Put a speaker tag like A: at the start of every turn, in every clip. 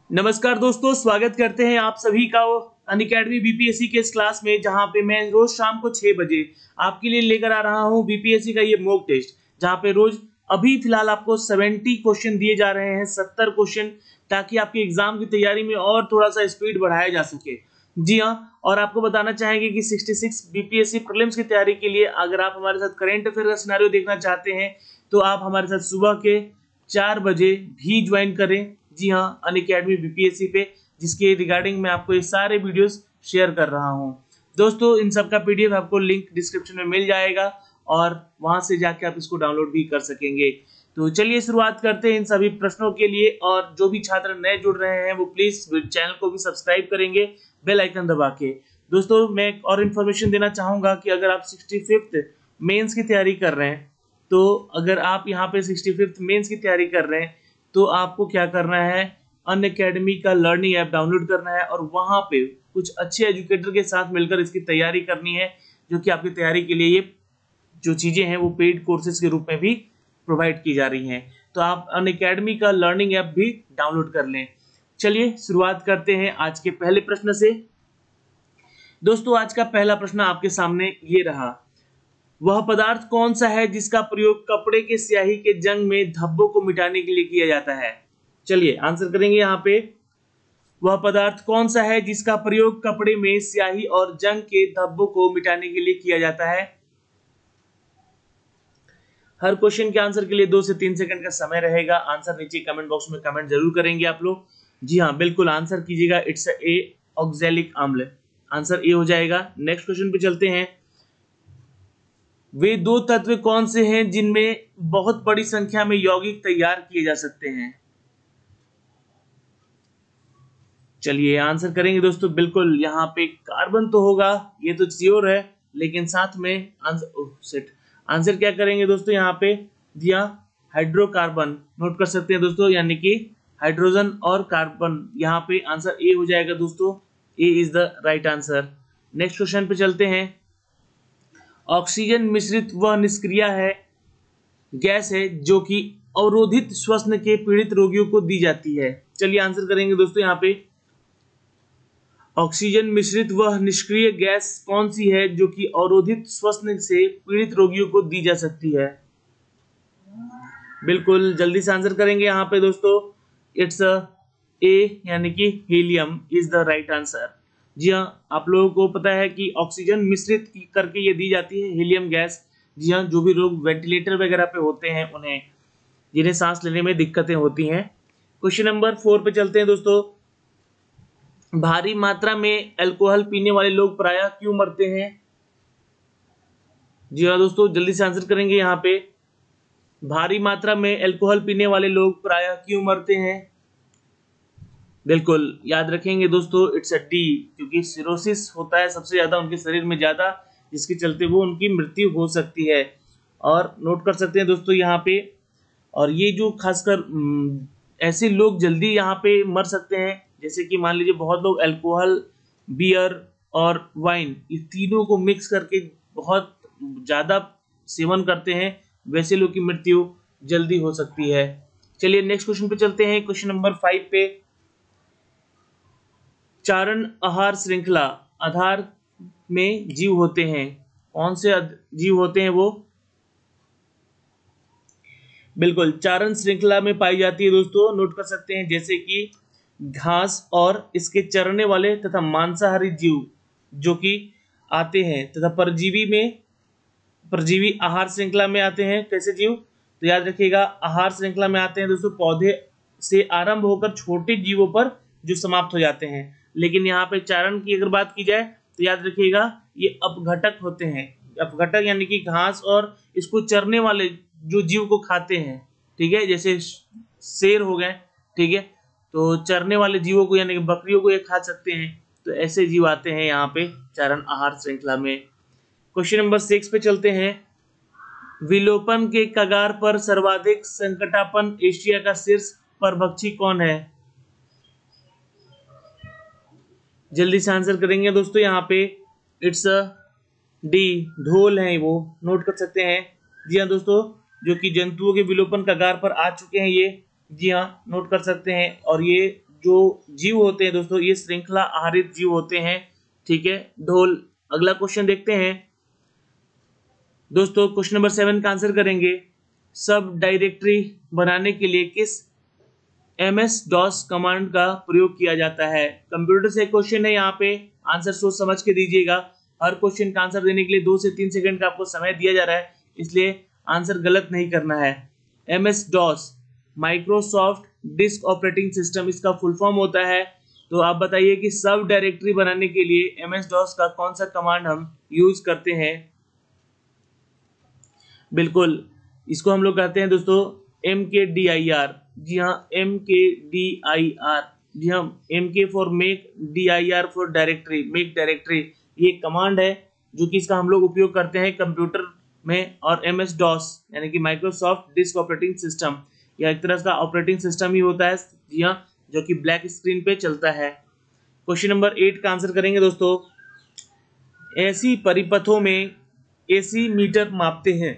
A: नमस्कार दोस्तों, स्वागत करते हैं आप सभी का अनअकैडमी बीपीएससी के इस क्लास में, जहां पे मैं रोज शाम को 6 बजे आपके लिए लेकर आ रहा हूं बीपीएससी का ये मॉक टेस्ट। जहां पे रोज अभी फिलहाल आपको 70 क्वेश्चन दिए जा रहे हैं, 70 क्वेश्चन, ताकि आपकी एग्जाम की तैयारी में और थोड़ा सा स्पीड बढ़ाया जा सके। जी हाँ, और आपको बताना चाहेंगे कि 66 बीपीएससी प्रीलिम्स की तैयारी के लिए अगर आप हमारे साथ करंट अफेयर का सिनेरियो देखना चाहते हैं तो आप हमारे साथ सुबह के 4 बजे भी ज्वाइन करें। जी हाँ, अनअकैडमी बीपीएससी पे, जिसके रिगार्डिंग मैं आपको ये सारे वीडियोस शेयर कर रहा हूँ। दोस्तों, इन सब का पीडीएफ आपको लिंक डिस्क्रिप्शन में मिल जाएगा और वहां से जाके आप इसको डाउनलोड भी कर सकेंगे। तो चलिए शुरुआत करते हैं इन सभी प्रश्नों के लिए। और जो भी छात्र नए जुड़ रहे हैं वो प्लीज चैनल को भी सब्सक्राइब करेंगे बेल आइकन दबा के। दोस्तों, मैं एक और इन्फॉर्मेशन देना चाहूंगा कि अगर आप 65th मेंस की तैयारी कर रहे हैं, तो अगर आप यहाँ पे 65th मेंस की तैयारी कर रहे हैं तो आपको क्या करना है, अनअकैडमी का लर्निंग ऐप डाउनलोड करना है और वहां पे कुछ अच्छे एजुकेटर के साथ मिलकर इसकी तैयारी करनी है, जो कि आपकी तैयारी के लिए ये जो चीजें हैं वो पेड कोर्सेज के रूप में भी प्रोवाइड की जा रही हैं। तो आप अनअकैडमी का लर्निंग ऐप भी डाउनलोड कर लें। चलिए शुरुआत करते हैं आज के पहले प्रश्न से। दोस्तों, आज का पहला प्रश्न आपके सामने ये रहा, वह पदार्थ कौन सा है जिसका प्रयोग कपड़े के स्याही के जंग में धब्बों को मिटाने के लिए किया जाता है। चलिए आंसर करेंगे यहाँ पे, वह पदार्थ कौन सा है जिसका प्रयोग कपड़े में स्याही और जंग के धब्बों को मिटाने के लिए किया जाता है। हर क्वेश्चन के आंसर के लिए 2 से 3 सेकंड का समय रहेगा। आंसर नीचे कमेंट बॉक्स में कमेंट जरूर करेंगे आप लोग। जी हाँ, बिल्कुल आंसर कीजिएगा, इट्स ए ऑक्सैलिक अम्ल। आंसर ए हो जाएगा। नेक्स्ट क्वेश्चन पे चलते हैं। वे 2 तत्व कौन से हैं जिनमें बहुत बड़ी संख्या में यौगिक तैयार किए जा सकते हैं। चलिए आंसर करेंगे दोस्तों, बिल्कुल यहाँ पे कार्बन तो होगा, ये तो श्योर है, लेकिन साथ में आंसर क्या करेंगे दोस्तों, यहाँ पे दिया हाइड्रोकार्बन। नोट कर सकते हैं दोस्तों, यानी कि हाइड्रोजन और कार्बन। यहाँ पे आंसर ए हो जाएगा दोस्तों, A is the right answer. Next question पे चलते हैं। ऑक्सीजन मिश्रित वह निष्क्रिय है गैस है जो कि अवरोधित श्वसन के पीड़ित रोगियों को दी जाती है। चलिए आंसर करेंगे दोस्तों, यहाँ पे ऑक्सीजन मिश्रित वह निष्क्रिय गैस कौन सी है जो कि अवरोधित श्वसन से पीड़ित रोगियों को दी जा सकती है। बिल्कुल जल्दी से आंसर करेंगे यहाँ पे दोस्तों, इट्स ए, यानी कि helium is the right answer. जी हाँ, आप लोगों को पता है कि ऑक्सीजन मिश्रित करके ये दी जाती है हीलियम गैस। जी हाँ, जो भी लोग वेंटिलेटर वगैरह पे होते हैं, उन्हें जिन्हें सांस लेने में दिक्कतें होती हैं। क्वेश्चन नंबर 4 पे चलते हैं दोस्तों। भारी मात्रा में अल्कोहल पीने वाले लोग प्रायः क्यों मरते हैं। जी हाँ दोस्तों, जल्दी से आंसर करेंगे यहाँ पे, भारी मात्रा में अल्कोहल पीने वाले लोग प्रायः क्यों मरते हैं। बिल्कुल याद रखेंगे दोस्तों, इट्स अ डी, क्योंकि सिरोसिस होता है सबसे ज्यादा उनके शरीर में ज्यादा, जिसके चलते वो उनकी मृत्यु हो सकती है। और नोट कर सकते हैं दोस्तों यहाँ पे, और ये जो खासकर ऐसे लोग जल्दी यहाँ पे मर सकते हैं, जैसे कि मान लीजिए बहुत लोग अल्कोहल, बियर और वाइन, इस तीनों को मिक्स करके बहुत ज्यादा सेवन करते हैं, वैसे लोग की मृत्यु जल्दी हो सकती है। चलिए नेक्स्ट क्वेश्चन पे चलते हैं। क्वेश्चन नंबर 5 पे, चारण आहार श्रृंखला आधार में जीव होते हैं, कौन से जीव होते हैं वो। बिल्कुल चारण श्रृंखला में पाई जाती है दोस्तों। नोट कर सकते हैं, जैसे कि घास और इसके चरने वाले तथा मांसाहारी जीव जो कि आते हैं, तथा परजीवी आहार श्रृंखला में आते हैं। कैसे जीव, तो याद रखिएगा, आहार श्रृंखला में आते हैं दोस्तों पौधे से आरंभ होकर छोटे जीवों पर जो समाप्त हो जाते हैं। लेकिन यहाँ पे चारण की अगर बात की जाए तो याद रखिएगा ये अपघटक होते हैं। अपघटक यानी कि घास और इसको चरने वाले जो जीव को खाते हैं, ठीक है, जैसे शेर हो गए, ठीक है, तो चरने वाले जीवों को यानी कि बकरियों को ये खा सकते हैं। तो ऐसे जीव आते हैं यहाँ पे चारण आहार श्रृंखला में। क्वेश्चन नंबर 6 पे चलते हैं। विलोपन के कगार पर सर्वाधिक संकटापन्न एशिया का शीर्ष परभक्षी कौन है। जल्दी से आंसर करेंगे दोस्तों, यहाँ पे इट्स डी, ढोल है वो। नोट कर सकते हैं। जी हाँ दोस्तों, जो कि जंतुओं के विलोपन कगार पर आ चुके हैं ये। जी हाँ, नोट कर सकते हैं। और ये जो जीव होते हैं दोस्तों, ये श्रृंखला आहारित जीव होते हैं। ठीक है, ढोल। अगला क्वेश्चन देखते हैं दोस्तों, क्वेश्चन नंबर 7 का आंसर करेंगे। सब डायरेक्टरी बनाने के लिए किस MS-DOS कमांड का प्रयोग किया जाता है? कंप्यूटर से क्वेश्चन है, यहाँ पे आंसर सोच समझ के दीजिएगा। हर क्वेश्चन का आंसर देने के लिए 2 से 3 सेकंड का आपको समय दिया जा रहा है, इसलिए आंसर गलत नहीं करना है। MS-DOS Microsoft disk operating system इसका फुल फॉर्म होता है। तो आप बताइए कि सब डायरेक्टरी बनाने के लिए MS-DOS का कौन सा कमांड हम यूज करते हैं? बिल्कुल, इसको हम लोग कहते हैं दोस्तों MKDIR। जी हाँ, MKDIR। जी हाँ, MK for make, DIR for directory, make directory. ये कमांड है जो कि इसका हम लोग उपयोग करते हैं कंप्यूटर में। और MS-DOS यानी कि माइक्रोसॉफ्ट डिस्क ऑपरेटिंग सिस्टम, यह एक तरह का ऑपरेटिंग सिस्टम ही होता है। जी हाँ, जो कि ब्लैक स्क्रीन पे चलता है। क्वेश्चन नंबर 8 का आंसर करेंगे दोस्तों। ऐसी परिपथों में AC मीटर मापते हैं।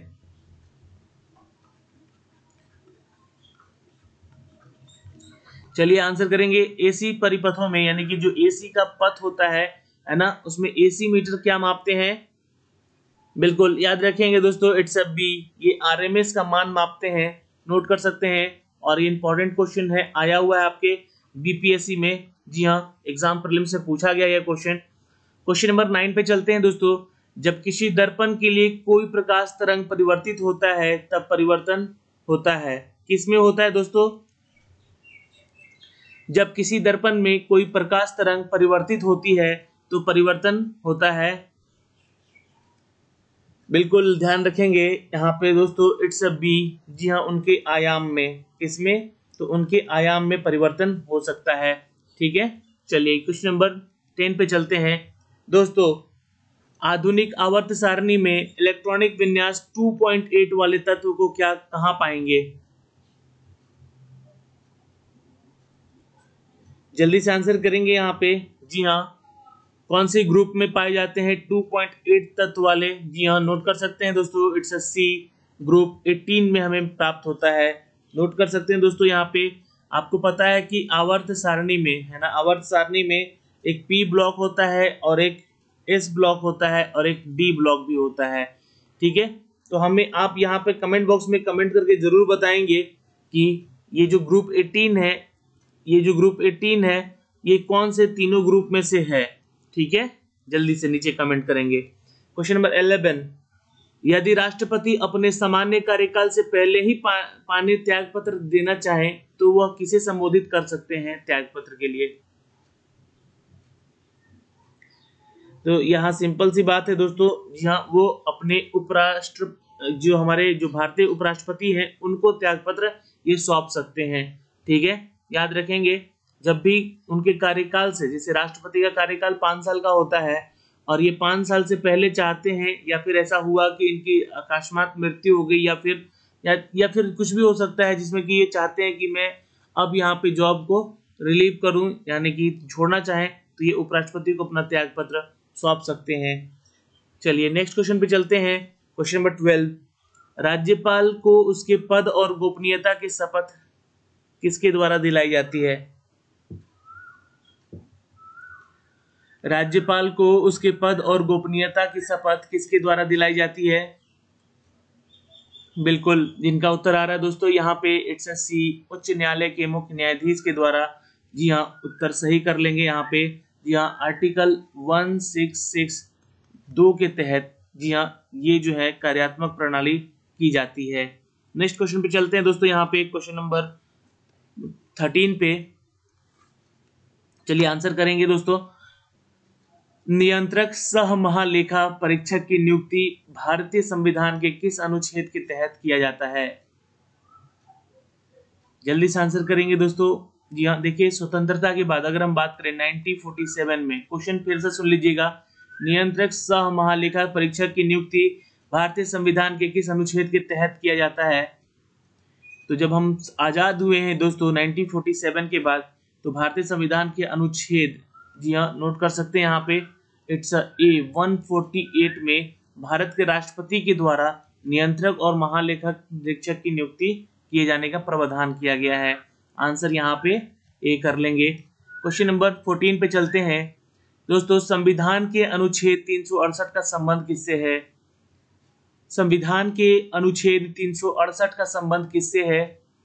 A: चलिए आंसर करेंगे। AC परिपथों में यानी कि जो AC का पथ होता है ना, उसमें AC मीटर क्या मापते हैं? बिल्कुल याद रखेंगे दोस्तों, इट्स अ बी। ये RMS का मान मापते हैं, नोट कर सकते हैं। और ये इंपॉर्टेंट क्वेश्चन है, आया हुआ है आपके BPSC में। जी हाँ, एग्जाम प्रीलिम से पूछा गया यह क्वेश्चन। क्वेश्चन नंबर 9 पे चलते हैं दोस्तों। जब किसी दर्पण के लिए कोई प्रकाश तरंग परिवर्तित होता है तब परिवर्तन होता है, किसमें होता है दोस्तों? जब किसी दर्पण में कोई प्रकाश तरंग परिवर्तित होती है तो परिवर्तन होता है। बिल्कुल ध्यान रखेंगे यहाँ पे दोस्तों, इट्स अ बी। जी हाँ, उनके आयाम में। किसमें? तो उनके आयाम में परिवर्तन हो सकता है। ठीक है, चलिए क्वेश्चन नंबर 10 पे चलते हैं दोस्तों। आधुनिक आवर्त सारणी में इलेक्ट्रॉनिक विन्यास 2.8 वाले तत्व को क्या कहाँ पाएंगे? जल्दी से आंसर करेंगे यहाँ पे। जी हाँ, कौन से ग्रुप में पाए जाते हैं 2.8 तत्व वाले? जी हाँ, नोट कर सकते हैं दोस्तों, इट्स अ सी। ग्रुप 18 में हमें प्राप्त होता है। नोट कर सकते हैं दोस्तों। यहाँ पे आपको पता है कि आवर्त सारणी में, है ना, आवर्त सारणी में एक P ब्लॉक होता है और एक S ब्लॉक होता है और एक D ब्लॉक भी होता है। ठीक है, तो हमें आप यहाँ पे कमेंट बॉक्स में कमेंट करके जरूर बताएंगे कि ये जो ग्रुप 18 है, ये जो ग्रुप 18 है, ये कौन से तीनों ग्रुप में से है। ठीक है, जल्दी से नीचे कमेंट करेंगे। क्वेश्चन नंबर 11, यदि राष्ट्रपति अपने सामान्य कार्यकाल से पहले ही पानी त्याग पत्र देना चाहे तो वह किसे संबोधित कर सकते हैं त्याग पत्र के लिए? तो यहाँ सिंपल सी बात है दोस्तों, यहाँ वो अपने उपराष्ट्र, जो हमारे जो भारतीय उपराष्ट्रपति हैं, उनको त्याग पत्र ये सौंप सकते हैं। ठीक है, याद रखेंगे, जब भी उनके कार्यकाल से, जैसे राष्ट्रपति का कार्यकाल 5 साल का होता है और ये 5 साल से पहले चाहते हैं, या फिर ऐसा हुआ कि इनकी अकस्मात मृत्यु हो गई, या फिर कुछ भी हो सकता है जिसमें कि ये चाहते हैं कि मैं अब यहाँ पे जॉब को रिलीव करूं, यानी कि छोड़ना चाहें, तो ये उपराष्ट्रपति को अपना त्याग पत्र सौंप सकते हैं। चलिए नेक्स्ट क्वेश्चन पे चलते हैं। क्वेश्चन नंबर 12, राज्यपाल को उसके पद और गोपनीयता की शपथ किसके द्वारा दिलाई जाती है? राज्यपाल को उसके पद और गोपनीयता की शपथ किसके द्वारा दिलाई जाती है? बिल्कुल, जिनका उत्तर आ रहा है दोस्तों यहाँ पे, इट्स अ सी, उच्च न्यायालय के मुख्य न्यायाधीश के द्वारा। जी हाँ, उत्तर सही कर लेंगे यहाँ पे। जी हाँ, आर्टिकल 166(2) के तहत जी हाँ, ये जो है कार्यात्मक प्रणाली की जाती है। नेक्स्ट क्वेश्चन पे चलते हैं दोस्तों। यहाँ पे क्वेश्चन नंबर 13 पे चलिए आंसर करेंगे दोस्तों। नियंत्रक सह महालेखा परीक्षक की नियुक्ति भारतीय संविधान के किस अनुच्छेद के तहत किया जाता है? जल्दी से आंसर करेंगे दोस्तों। जी हाँ, देखिए, स्वतंत्रता के बाद अगर हम बात करें 1947 में, क्वेश्चन फिर से सुन लीजिएगा, नियंत्रक सह महालेखा परीक्षक की नियुक्ति भारतीय संविधान के किस अनुच्छेद के तहत किया जाता है? तो जब हम आजाद हुए हैं दोस्तों 1947 के बाद, तो भारतीय संविधान के अनुच्छेद, जी हाँ, नोट कर सकते हैं यहाँ पे, इट्स A 148 में भारत के राष्ट्रपति के द्वारा नियंत्रक और महालेखा परीक्षक की नियुक्ति किए जाने का प्रावधान किया गया है। आंसर यहाँ पे ए कर लेंगे। क्वेश्चन नंबर 14 पे चलते हैं दोस्तों। संविधान के अनुच्छेद 368 का संबंध किससे है? संविधान के अनुच्छेद 368 का संबंध किससे है?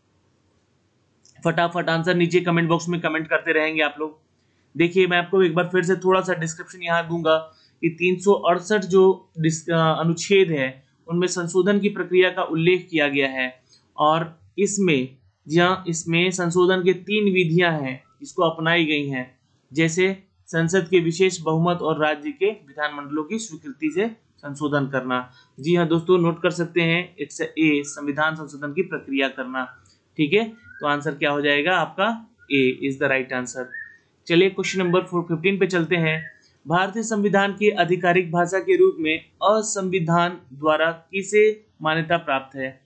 A: फटाफट आंसर नीचे कमेंट बॉक्स में कमेंट करते रहेंगे आप लोग। देखिए मैं आपको एक बार फिर से थोड़ा सा डिस्क्रिप्शन यहाँ दूंगा कि 368 जो अनुच्छेद है उनमें संशोधन की प्रक्रिया का उल्लेख किया गया है और इसमें जहाँ इसमें संशोधन के 3 विधियां हैं इसको अपनाई गई हैं, जैसे संसद के विशेष बहुमत और राज्य के विधानमंडलों की स्वीकृति से संशोधन करना। जी हाँ दोस्तों, नोट कर सकते हैं, इट्स ए, संविधान संशोधन की प्रक्रिया करना। ठीक है, तो आंसर क्या हो जाएगा आपका? A is the right answer. चलिए क्वेश्चन नंबर 15 पे चलते हैं। भारतीय संविधान की आधिकारिक भाषा के रूप में असंविधान द्वारा किसे मान्यता प्राप्त है?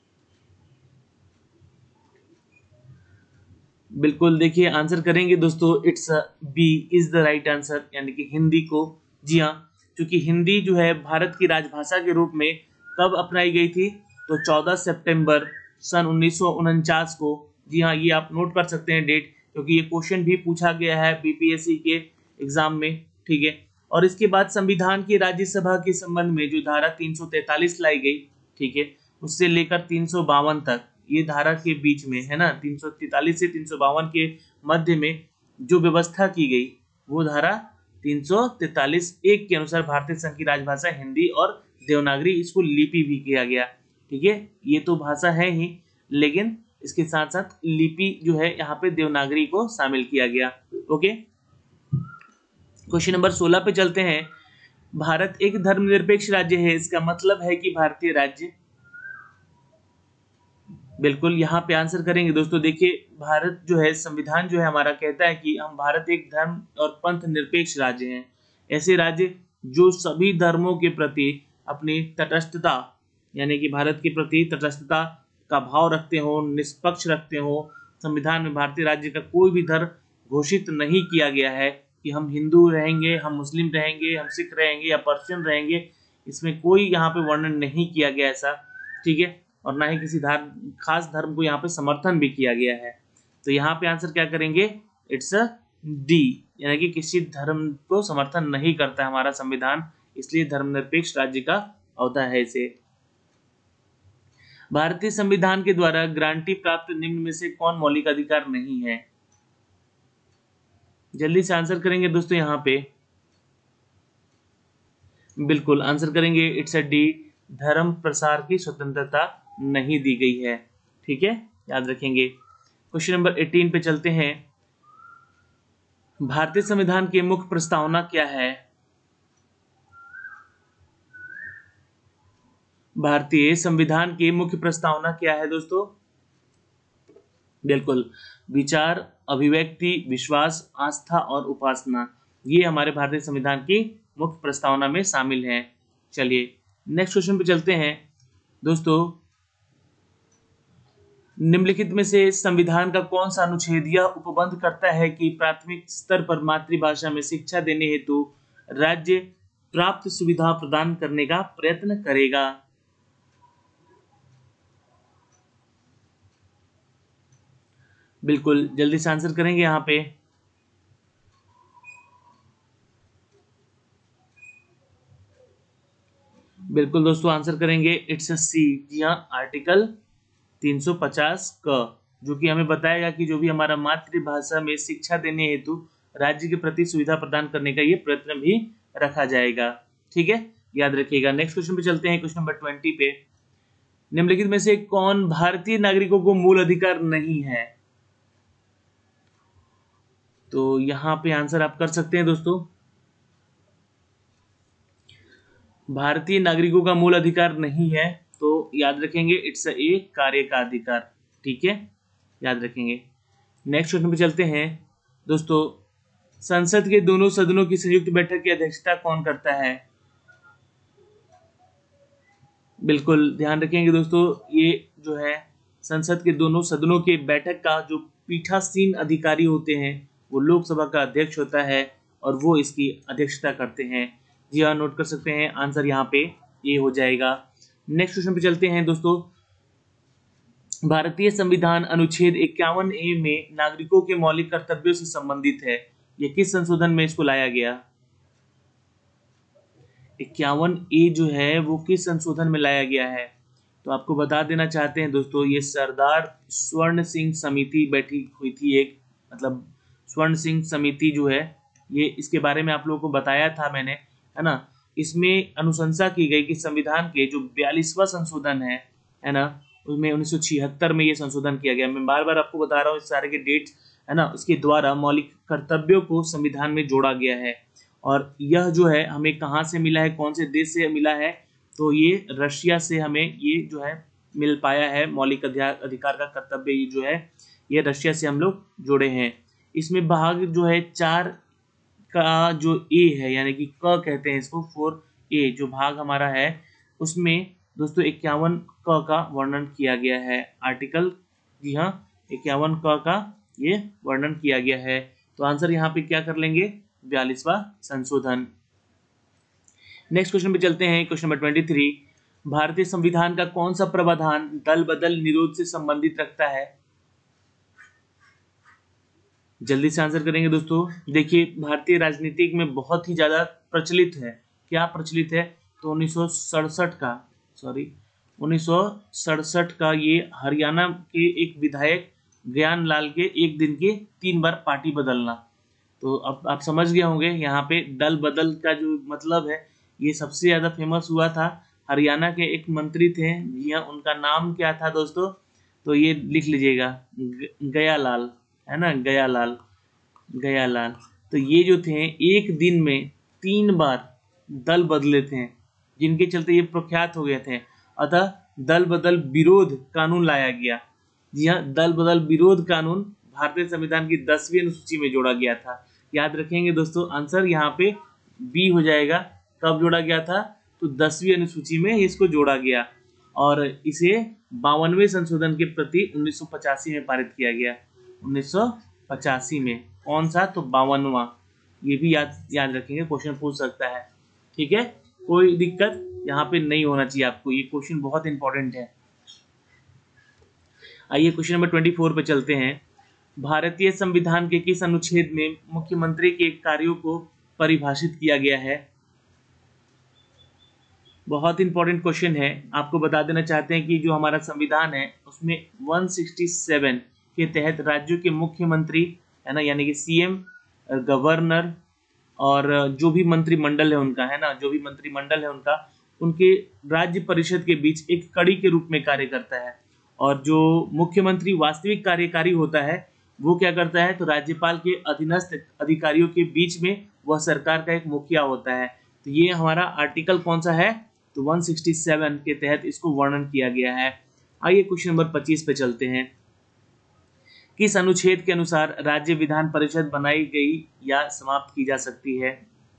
A: बिल्कुल, देखिए आंसर करेंगे दोस्तों, it's B is the right answer, यानी कि हिंदी को। जी हाँ, क्योंकि हिंदी जो है भारत की राजभाषा के रूप में कब अपनाई गई थी? तो 14 सितंबर सन 1949 को। जी हाँ, ये आप नोट कर सकते हैं डेट, क्योंकि ये क्वेश्चन भी पूछा गया है बीपीएससी के एग्जाम में। ठीक है, और इसके बाद संविधान की राज्यसभा के संबंध में जो धारा 343 लाई गई, ठीक है, उससे लेकर 352 तक, ये धारा के बीच में है ना, 343 से 352 के मध्य में जो व्यवस्था की गई वो धारा 343(1) के अनुसार भारतीय संघ की राजभाषा हिंदी और देवनागरी, इसको लिपि भी किया गया। ठीक है, ये तो भाषा है ही, लेकिन इसके साथ साथ लिपि जो है यहाँ पे देवनागरी को शामिल किया गया। ओके, क्वेश्चन नंबर 16 पे चलते हैं। भारत एक धर्मनिरपेक्ष राज्य है, इसका मतलब है कि भारतीय राज्य। बिल्कुल, यहाँ पे आंसर करेंगे दोस्तों। देखिए भारत जो है, संविधान जो है हमारा कहता है कि हम भारत एक धर्म और पंथ निरपेक्ष राज्य हैं। ऐसे राज्य जो सभी धर्मों के प्रति अपनी तटस्थता, यानी कि भारत के प्रति तटस्थता का भाव रखते हो, निष्पक्ष रखते हो। संविधान में भारतीय राज्य का कोई भी धर्म घोषित नहीं किया गया है कि हम हिंदू रहेंगे, हम मुस्लिम रहेंगे, हम सिख रहेंगे या पर्शियन रहेंगे, इसमें कोई यहाँ पे वर्णन नहीं किया गया ऐसा। ठीक है, और ना ही किसी खास धर्म को यहाँ पे समर्थन भी किया गया है। तो यहाँ पे आंसर क्या करेंगे? इट्स डी, यानी कि किसी धर्म को समर्थन नहीं करता है हमारा संविधान, इसलिए धर्मनिरपेक्ष राज्य का होता है इसे। भारतीय संविधान के द्वारा गारंटी प्राप्त निम्न में से कौन मौलिक अधिकार नहीं है? जल्दी से आंसर करेंगे दोस्तों यहाँ पे। बिल्कुल आंसर करेंगे, इट्स अ डी, धर्म प्रसार की स्वतंत्रता नहीं दी गई है। ठीक है, याद रखेंगे। क्वेश्चन नंबर 18 पे चलते हैं। भारतीय संविधान की मुख्य प्रस्तावना क्या है? भारतीय संविधान की मुख्य प्रस्तावना क्या है दोस्तों? बिल्कुल, विचार, अभिव्यक्ति, विश्वास, आस्था और उपासना, ये हमारे भारतीय संविधान की मुख्य प्रस्तावना में शामिल है। चलिए नेक्स्ट क्वेश्चन पे चलते हैं दोस्तों। निम्नलिखित में से संविधान का कौन सा अनुच्छेद यह उपबंध करता है कि प्राथमिक स्तर पर मातृभाषा में शिक्षा देने हेतु राज्य प्राप्त सुविधा प्रदान करने का प्रयत्न करेगा? बिल्कुल, जल्दी से आंसर करेंगे यहाँ पे। बिल्कुल दोस्तों, आंसर करेंगे, इट्स सी। जी हाँ, आर्टिकल 350 क, जो कि हमें बताएगा कि जो भी हमारा मातृभाषा में शिक्षा देने हेतु राज्य के प्रति सुविधा प्रदान करने का ये प्रयत्न भी रखा जाएगा। ठीक है, याद रखिएगा। नेक्स्ट क्वेश्चन पे चलते हैं, क्वेश्चन नंबर 20 पे। निम्नलिखित में से कौन भारतीय नागरिकों को मूल अधिकार नहीं है? तो यहाँ पे आंसर आप कर सकते हैं दोस्तों। भारतीय नागरिकों का मूल अधिकार नहीं है, तो याद रखेंगे, इट्स ए, कार्य का अधिकार। ठीक है, याद रखेंगे। नेक्स्ट क्वेश्चन पे चलते हैं दोस्तों। संसद के दोनों सदनों की संयुक्त बैठक की अध्यक्षता कौन करता है? बिल्कुल ध्यान रखेंगे दोस्तों, ये जो है संसद के दोनों सदनों के बैठक का जो पीठासीन अधिकारी होते हैं वो लोकसभा का अध्यक्ष होता है और वो इसकी अध्यक्षता करते हैं। जी हाँ, नोट कर सकते हैं, आंसर यहाँ पे ये हो जाएगा। नेक्स्ट क्वेश्चन पे चलते हैं दोस्तों। भारतीय संविधान अनुच्छेद 51A में नागरिकों के मौलिक कर्तव्यों से संबंधित है। यह किस संशोधन में इसको लाया गया? 51A जो है वो किस संशोधन में लाया गया है? तो आपको बता देना चाहते हैं दोस्तों, ये सरदार स्वर्ण सिंह समिति बैठी हुई थी एक, मतलब स्वर्ण सिंह समिति जो है ये, इसके बारे में आप लोगों को बताया था मैंने, है ना। इसमें अनुशंसा की गई कि संविधान के जो 42वां संशोधन है ना, उसमें 1976 में ये संशोधन किया गया। मैं बार बार आपको बता रहा हूँ इस सारे के डेट्स, है ना। उसके द्वारा मौलिक कर्तव्यों को संविधान में जोड़ा गया है। और यह जो है हमें कहाँ से मिला है, कौन से देश से मिला है? तो ये रशिया से हमें ये जो है मिल पाया है। मौलिक अधिकार का कर्तव्य ये जो है ये रशिया से हम लोग जोड़े हैं। इसमें भाग जो है 4 का जो ए है, यानी कि क कहते हैं इसको, 4A जो भाग हमारा है उसमें दोस्तों 51 क का वर्णन किया गया है। आर्टिकल, जी हाँ, 51 क का ये वर्णन किया गया है। तो आंसर यहाँ पे क्या कर लेंगे? 42वां संशोधन। नेक्स्ट क्वेश्चन पे चलते हैं। क्वेश्चन नंबर 23, भारतीय संविधान का कौन सा प्रावधान दल बदल निरोध से संबंधित रखता है? जल्दी से आंसर करेंगे दोस्तों। देखिए, भारतीय राजनीति में बहुत ही ज्यादा प्रचलित है। क्या प्रचलित है? तो 1967 का ये हरियाणा के एक विधायक ज्ञान लाल के एक दिन के 3 बार पार्टी बदलना। तो अब आप समझ गए होंगे यहाँ पे दल बदल का जो मतलब है, ये सबसे ज्यादा फेमस हुआ था। हरियाणा के एक मंत्री थे, जी हाँ, उनका नाम क्या था दोस्तों? तो ये लिख लीजिएगा, गयालाल, है ना, गयालाल। तो ये जो थे एक दिन में 3 बार दल बदले थे, जिनके चलते ये प्रख्यात हो गए थे। अतः दल बदल विरोध कानून लाया गया। जी हाँ, दल बदल विरोध कानून भारतीय संविधान की 10वीं अनुसूची में जोड़ा गया था। याद रखेंगे दोस्तों, आंसर यहाँ पे बी हो जाएगा। कब जोड़ा गया था? तो 10वीं अनुसूची में इसको जोड़ा गया और इसे 52वें संशोधन के प्रति 1985 में पारित किया गया। 1985 में कौन सा? तो 52वां। ये भी याद रखेंगे, क्वेश्चन पूछ सकता है। ठीक है, कोई दिक्कत यहाँ पे नहीं होना चाहिए आपको, ये क्वेश्चन बहुत इंपॉर्टेंट है। आइए क्वेश्चन नंबर 24 पे चलते हैं। भारतीय संविधान के किस अनुच्छेद में मुख्यमंत्री के कार्यों को परिभाषित किया गया है? बहुत इंपॉर्टेंट क्वेश्चन है। आपको बता देना चाहते हैं कि जो हमारा संविधान है उसमें 167 के तहत राज्यों के मुख्यमंत्री, है ना, यानी कि सीएम, गवर्नर और जो भी मंत्रिमंडल है उनका, है ना, जो भी मंत्रिमंडल है उनका, उनके राज्य परिषद के बीच एक कड़ी के रूप में कार्य करता है। और जो मुख्यमंत्री वास्तविक कार्यकारी होता है वो क्या करता है? तो राज्यपाल के अधीनस्थ अधिकारियों के बीच में वह सरकार का एक मुखिया होता है। तो ये हमारा आर्टिकल कौन सा है? तो 167 के तहत इसको वर्णन किया गया है। आइए क्वेश्चन नंबर 25 पे चलते हैं। किस अनुच्छेद के अनुसार राज्य विधान परिषद बनाई गई या समाप्त की जा सकती है?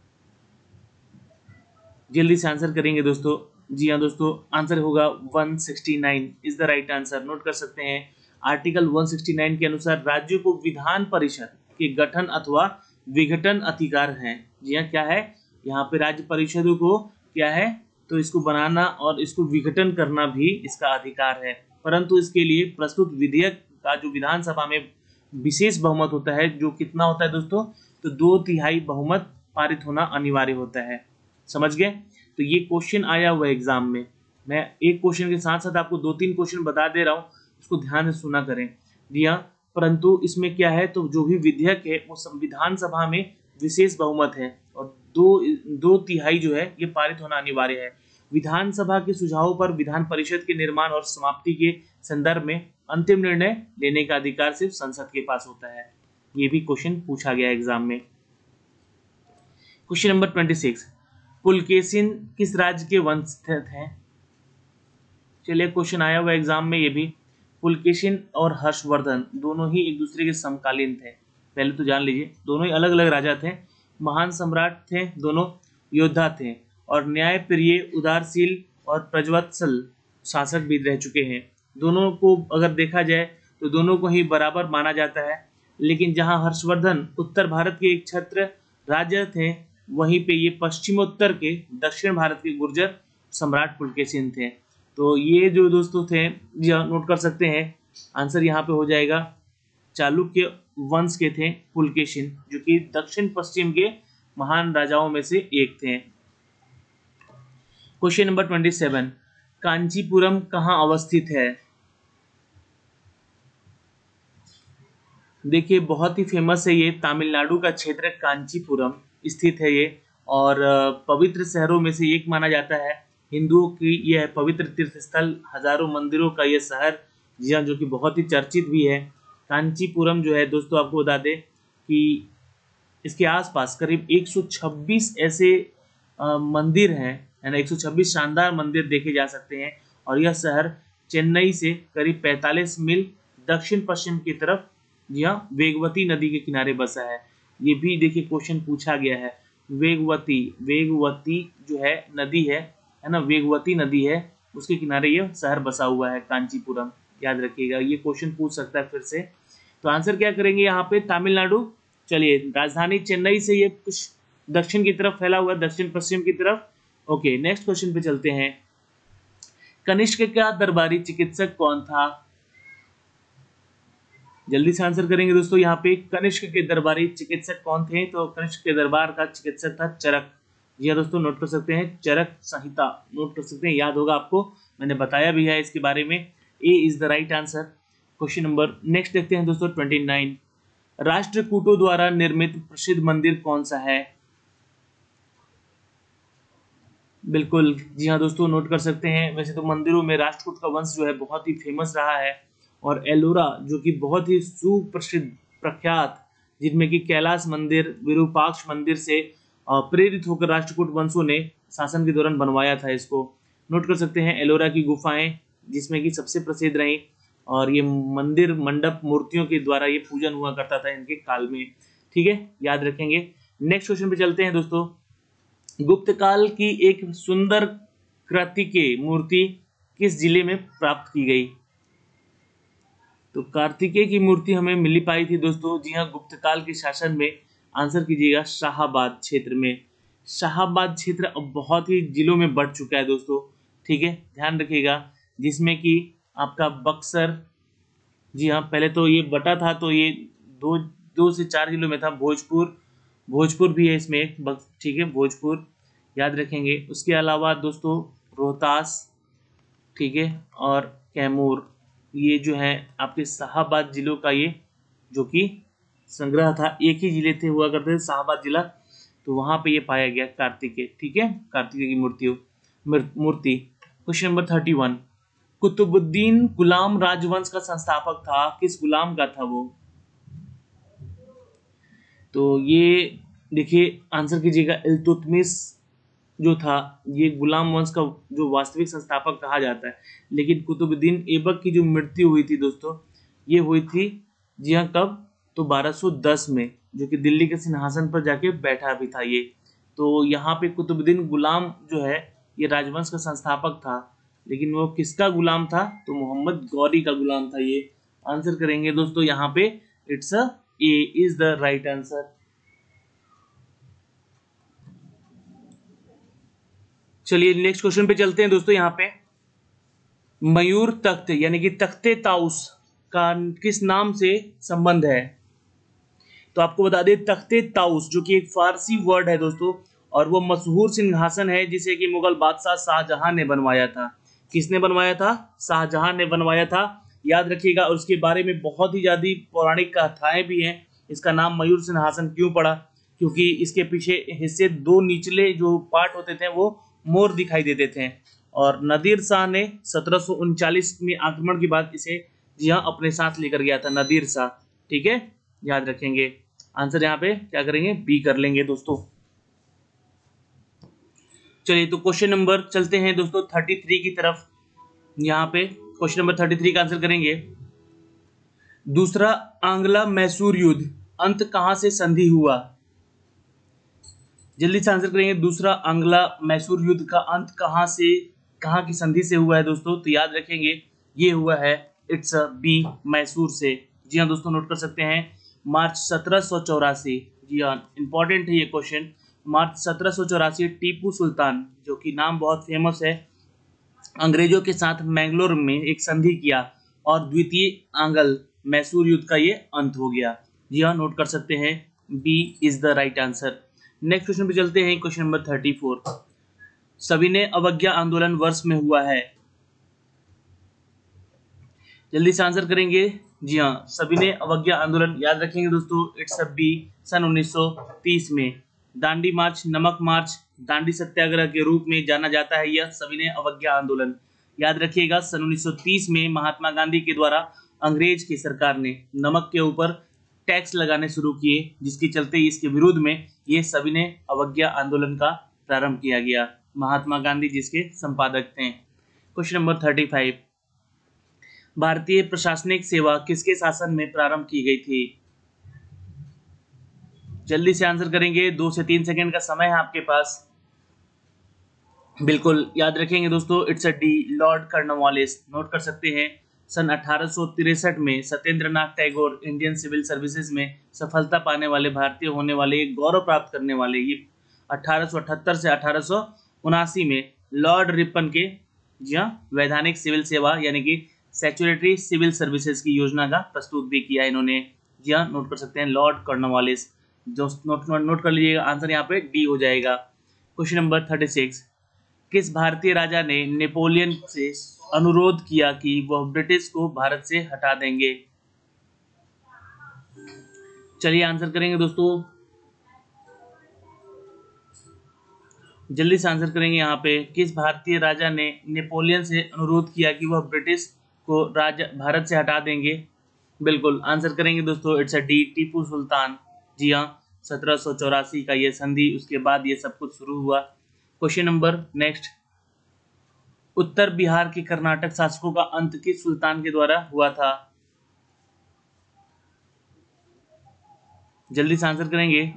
A: जल्दी से आंसर करेंगे दोस्तों। जी हाँ दोस्तों, आंसर होगा 169 is the right answer. Note कर सकते हैं, आर्टिकल 169 के अनुसार राज्यों को विधान परिषद के गठन अथवा विघटन अधिकार है। जी हाँ, क्या है? यहाँ पे राज्य परिषदों को क्या है? तो इसको बनाना और इसको विघटन करना भी इसका अधिकार है। परंतु इसके लिए प्रस्तुत विधेयक का जो विधानसभा में विशेष बहुमत होता है, जो कितना होता है दोस्तों? तो 2/3 बहुमत पारित होना अनिवार्य होता है। समझ गए? तो ये क्वेश्चन आया हुआ है एग्जाम में। मैं एक क्वेश्चन के साथ साथ आपको 2-3 क्वेश्चन बता दे रहा हूँ, उसको ध्यान से सुना करें। जी हाँ, परंतु इसमें क्या है? तो जो भी विधेयक है वो संविधान सभा में विशेष बहुमत है और 2/3 जो है ये पारित होना अनिवार्य है। विधानसभा के सुझावों पर विधान परिषद के निर्माण और समाप्ति के संदर्भ में अंतिम निर्णय लेने का अधिकार सिर्फ संसद के पास होता है। ये भी क्वेश्चन पूछा गया एग्जाम में। क्वेश्चन नंबर 26, पुलकेशिन किस राज्य के वंशज हैं? चलिए, क्वेश्चन आया हुआ एग्जाम में ये भी। पुलकेशिन और हर्षवर्धन दोनों ही एक दूसरे के समकालीन थे। पहले तो जान लीजिए, दोनों ही अलग अलग राजा थे, महान सम्राट थे, दोनों योद्धा थे और न्यायप्रिय, उदारशील और प्रज्वत्सल शासक भी रह चुके हैं। दोनों को अगर देखा जाए तो दोनों को ही बराबर माना जाता है। लेकिन जहां हर्षवर्धन उत्तर भारत के एक छत्र राजा थे, वहीं पे ये पश्चिमोत्तर के दक्षिण भारत के गुर्जर सम्राट पुलकेशिन थे। तो ये जो दोस्तों थे नोट कर सकते हैं, आंसर यहाँ पे हो जाएगा चालुक्य वंश के थे पुलकेशिन, जो कि दक्षिण पश्चिम के महान राजाओं में से एक थे। क्वेश्चन नंबर 27, कांचीपुरम कहाँ अवस्थित है? देखिए बहुत ही फेमस है ये, तमिलनाडु का क्षेत्र कांचीपुरम स्थित है ये, और पवित्र शहरों में से एक माना जाता है। हिंदुओं की यह पवित्र तीर्थ स्थल, हजारों मंदिरों का यह शहर, जी हाँ, जो कि बहुत ही चर्चित भी है। कांचीपुरम जो है दोस्तों, आपको बता दें कि इसके आसपास करीब 126 ऐसे मंदिर हैं, है ना, 126 शानदार मंदिर देखे जा सकते हैं। और यह शहर चेन्नई से करीब 45 मील दक्षिण पश्चिम की तरफ, जी हाँ, वेगवती नदी के किनारे बसा है। ये भी देखिए क्वेश्चन पूछा गया है। वेगवती जो है नदी है ना, वेगवती नदी है, उसके किनारे ये शहर बसा हुआ है कांचीपुरम, याद रखिएगा, ये क्वेश्चन पूछ सकता है फिर से। तो आंसर क्या करेंगे यहाँ पे? तमिलनाडु। चलिए, राजधानी चेन्नई से ये कुछ दक्षिण की तरफ फैला हुआ है, दक्षिण पश्चिम की तरफ। ओके, नेक्स्ट क्वेश्चन पे चलते हैं। कनिष्क का दरबारी चिकित्सक कौन था? जल्दी से आंसर करेंगे दोस्तों। यहाँ पे कनिष्क के दरबारी चिकित्सक कौन थे? तो कनिष्क के दरबार का चिकित्सक था चरक। जी हाँ दोस्तों, नोट कर सकते हैं, चरक संहिता नोट कर सकते हैं, याद होगा आपको, मैंने बताया भी है इसके बारे में। A is the right answer. Question number next देखते हैं दोस्तों 29, राष्ट्रकूटों द्वारा निर्मित प्रसिद्ध मंदिर कौन सा है? बिल्कुल, जी हाँ दोस्तों, नोट कर सकते हैं। वैसे तो मंदिरों में राष्ट्रकूट का वंश जो है बहुत ही फेमस रहा है, और एलोरा जो कि बहुत ही सुप्रसिद्ध प्रख्यात, जिनमें कि कैलाश मंदिर, विरूपाक्ष मंदिर से प्रेरित होकर राष्ट्रकूट वंशों ने शासन के दौरान बनवाया था इसको। नोट कर सकते हैं एलोरा की गुफाएं, जिसमें कि सबसे प्रसिद्ध रही, और ये मंदिर मंडप मूर्तियों के द्वारा ये पूजन हुआ करता था इनके काल में। ठीक है, याद रखेंगे। नेक्स्ट क्वेश्चन पे चलते हैं दोस्तों। गुप्त काल की एक सुंदर कार्तिकेय मूर्ति किस जिले में प्राप्त की गई? तो कार्तिकेय की मूर्ति हमें मिली पाई थी दोस्तों, जी हाँ, गुप्त काल के शासन में। आंसर कीजिएगा शाहाबाद क्षेत्र में। शाहाबाद क्षेत्र अब बहुत ही जिलों में बढ़ चुका है दोस्तों, ठीक है, ध्यान रखिएगा, जिसमें कि आपका बक्सर, जी हाँ, पहले तो ये बटा था, तो ये दो से 4 जिलों में था। भोजपुर भी है इसमें एक, ठीक है, भोजपुर याद रखेंगे। उसके अलावा दोस्तों रोहतास, ठीक है, और कैमूर, ये जो है आपके शाहाबाद जिलों का ये जो कि संग्रह था, एक ही जिले थे हुआ करते थे शाहाबाद जिला, तो वहां पे ये पाया गया कार्तिकेय, ठीक है, कार्तिकेय की मूर्ति। क्वेश्चन नंबर 31, कुतुबुद्दीन गुलाम राजवंश का संस्थापक था, किस गुलाम का था वो? तो ये देखिए आंसर कीजिएगा, इल्तुतमिश जो था, ये गुलाम वंश का जो वास्तविक संस्थापक कहा जाता है। लेकिन कुतुबुद्दीन ऐबक की जो मृत्यु हुई थी दोस्तों, ये हुई थी, जी हाँ, कब? तो 1210 में, जो कि दिल्ली के सिंहासन पर जाके बैठा भी था ये। तो यहाँ पे कुतुबुद्दीन गुलाम जो है ये राजवंश का संस्थापक था, लेकिन वो किसका गुलाम था? तो मोहम्मद गौरी का गुलाम था ये। आंसर करेंगे दोस्तों यहाँ पे, it's A is the right answer. चलिए नेक्स्ट क्वेश्चन पे चलते हैं दोस्तों। यहाँ पे मयूर तख्त यानी कि तख्ते ताउस का किस नाम से संबंध है? तो आपको बता दें, तख्ते ताउस जो कि एक फारसी वर्ड है दोस्तों, और वो मशहूर सिंहासन है जिसे कि मुगल बादशाह शाहजहां ने बनवाया था। किसने बनवाया था? शाहजहां ने बनवाया था, याद रखिएगा। और उसके बारे में बहुत ही ज्यादा पौराणिक कथाएं भी हैं। इसका नाम मयूर सिंहासन क्यों पड़ा? क्योंकि इसके पीछे हिस्से, दो निचले जो पार्ट होते थे वो मोर दिखाई देते थे, और नादिर शाह ने 1739 में आक्रमण के बाद इसे, जी हाँ, अपने साथ लेकर गया था नादिर शाह, ठीक है, याद रखेंगे। आंसर यहाँ पे क्या करेंगे? बी कर लेंगे दोस्तों। चलिए तो क्वेश्चन नंबर चलते हैं दोस्तों 33 की तरफ। यहाँ पे क्वेश्चन नंबर 33 का आंसर करेंगे, दूसरा आंग्ला मैसूर युद्ध अंत कहां से संधि हुआ? जल्दी से आंसर करेंगे, दूसरा आंग्ला मैसूर युद्ध का अंत कहां की संधि से हुआ है दोस्तों? तो याद रखेंगे ये हुआ है, इट्स बी, मैसूर से। जी हाँ दोस्तों, नोट कर सकते हैं, मार्च 1784। जी हाँ, इंपॉर्टेंट है ये क्वेश्चन। मार्च 1784 टीपू सुल्तान, जो कि नाम बहुत फेमस है, अंग्रेजों के साथ मैंगलोर में एक संधि किया और द्वितीय आंग्ल मैसूर युद्ध का ये अंत हो गया। जी हाँ, नोट कर सकते हैं, B is the right answer. Next question पे चलते हैं, क्वेश्चन नंबर 34। सविनय अवज्ञा आंदोलन वर्ष में हुआ है? जल्दी से आंसर करेंगे। जी हाँ, सविनय अवज्ञा आंदोलन याद रखेंगे दोस्तों, इट्स अ बी, सन 1930 में। दांडी मार्च, नमक मार्च, दांडी सत्याग्रह के रूप में जाना जाता है यह सविनय अवज्ञा आंदोलन। याद रखिएगा, सन 1930 में महात्मा गांधी के द्वारा अंग्रेज की सरकार ने नमक के ऊपर टैक्स लगाने शुरू किए, जिसके चलते इसके विरोध में ये सविनय अवज्ञा आंदोलन का प्रारंभ किया गया। महात्मा गांधी जिसके संपादक थे। Question number 35। भारतीय प्रशासनिक सेवा किसके शासन में प्रारंभ की गई थी? जल्दी से आंसर करेंगे, 2 से 3 सेकंड का समय है आपके पास। बिल्कुल याद रखेंगे दोस्तों, it's a D, Lord Cornwallis. Note कर सकते हैं, सन 1863 में Satyendra Nath Tagore Indian civil services में सफलता पाने वाले भारतीय होने वाले, एक गौरव प्राप्त करने वाले, ये 1878 से 1879 में लॉर्ड रिपन के, जी हाँ, वैधानिक सिविल सेवा यानी कि सैचुरेटरी सिविल सर्विसेज की योजना का प्रस्तुत भी किया इन्होंने। जी हाँ, नोट कर सकते हैं, लॉर्ड कॉर्नवालिस। जो नोट कर लीजिएगा, आंसर यहाँ पे डी हो जाएगा। Question number 36। किस भारतीय राजा ने नेपोलियन से अनुरोध किया कि वह ब्रिटिश को भारत से हटा देंगे? चलिए आंसर करेंगे दोस्तों, जल्दी से आंसर करेंगे यहाँ पे। किस भारतीय राजा ने नेपोलियन से अनुरोध किया कि वह ब्रिटिश को भारत से हटा देंगे? बिल्कुल आंसर करेंगे दोस्तों, it's a D, Tipu Sultan. जी हाँ, 1784 का ये संधि, उसके बाद ये सब कुछ शुरू हुआ। Question number next. उत्तर बिहार के कर्नाटक शासकों का अंत किस सुल्तान के द्वारा हुआ था? जल्दी से आंसर करेंगे।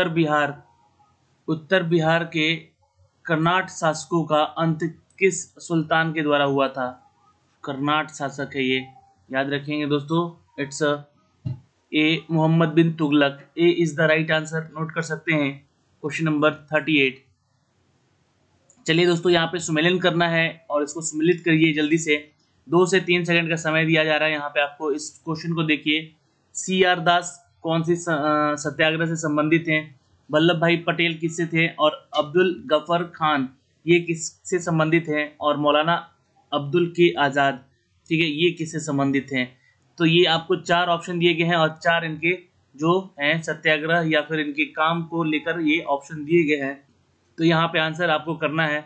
A: उत्तर बिहार के कर्नाटक शासकों का अंत किस सुल्तान के द्वारा हुआ था? कर्नाटक शासक है ये, याद रखेंगे दोस्तों, it's A, Mohammad bin Tughlaq. A is the right answer, note कर सकते हैं। Question number 38। चलिए दोस्तों, यहाँ पे सुमेलन करना है और इसको सुमेलित करिए जल्दी से। 2 से 3 सेकंड का समय दिया जा रहा है यहाँ पे आपको। इस क्वेश्चन को देखिए, CR दास कौन सी सत्याग्रह से संबंधित हैं? वल्लभ भाई पटेल किससे थे? और अब्दुल गफर खान ये किससे संबंधित हैं? और मौलाना अब्दुल के आज़ाद, ठीक है, ये किससे संबंधित हैं? तो ये आपको 4 ऑप्शन दिए गए हैं और 4 इनके जो हैं सत्याग्रह या फिर इनके काम को लेकर ये ऑप्शन दिए गए हैं। तो यहाँ पे आंसर आपको करना है,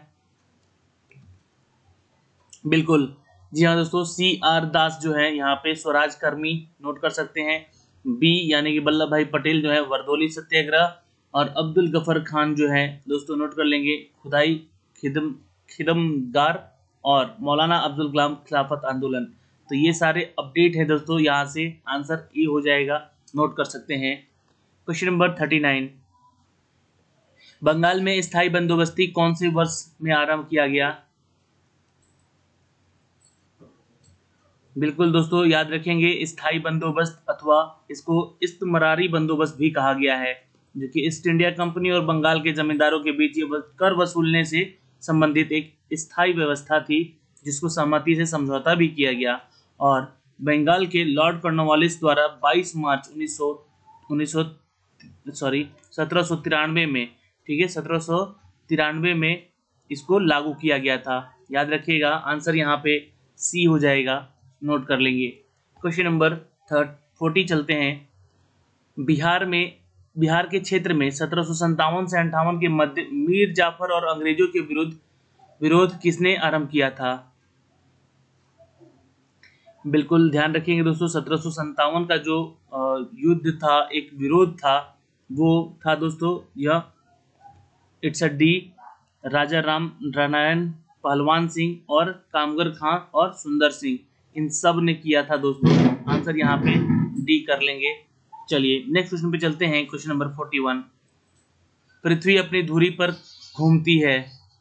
A: बिल्कुल जी हाँ दोस्तों, CR दास जो है यहाँ पे स्वराज कर्मी, नोट कर सकते हैं। बी यानी कि वल्लभ भाई पटेल जो है वर्दोली सत्याग्रह, और अब्दुल गफर खान जो है दोस्तों नोट कर लेंगे खुदाई खिदमगार, और मौलाना अब्दुल कलाम खिलाफत आंदोलन। तो ये सारे अपडेट है दोस्तों, यहाँ से आंसर ए हो जाएगा, नोट कर सकते हैं। Question number 39। बंगाल में स्थायी बंदोबस्ती कौन से वर्ष में आरंभ किया गया? बिल्कुल दोस्तों याद रखेंगे, स्थायी बंदोबस्त अथवा इसको इस्तमरारी बंदोबस्त भी कहा गया है, जो कि ईस्ट इंडिया कंपनी और बंगाल के जमींदारों के बीच ये कर वसूलने से संबंधित एक स्थायी व्यवस्था थी, जिसको सहमति से समझौता भी किया गया। और बंगाल के लॉर्ड कॉर्नवालिस द्वारा 22 मार्च 1793 में, ठीक है, 1793 में इसको लागू किया गया था। याद रखिएगा, आंसर यहाँ पे सी हो जाएगा, नोट कर लेंगे। क्वेश्चन नंबर 40 चलते हैं। बिहार के क्षेत्र में 1757 से 58 के मध्य मीर जाफर और अंग्रेजों के विरोध किसने आरंभ किया था? बिल्कुल ध्यान रखेंगे दोस्तों, 1757 का जो युद्ध था, एक विरोध था, वो था दोस्तों यह, it's a D, Raja Ram Narayan, Pahalwan Singh और कामगर खां और सुंदर सिंह, इन सब ने किया था दोस्तों। आंसर यहाँ पे डी कर लेंगे। चलिए नेक्स्ट क्वेश्चन पे चलते हैं। Question number 41। पृथ्वी अपनी धुरी पर घूमती है,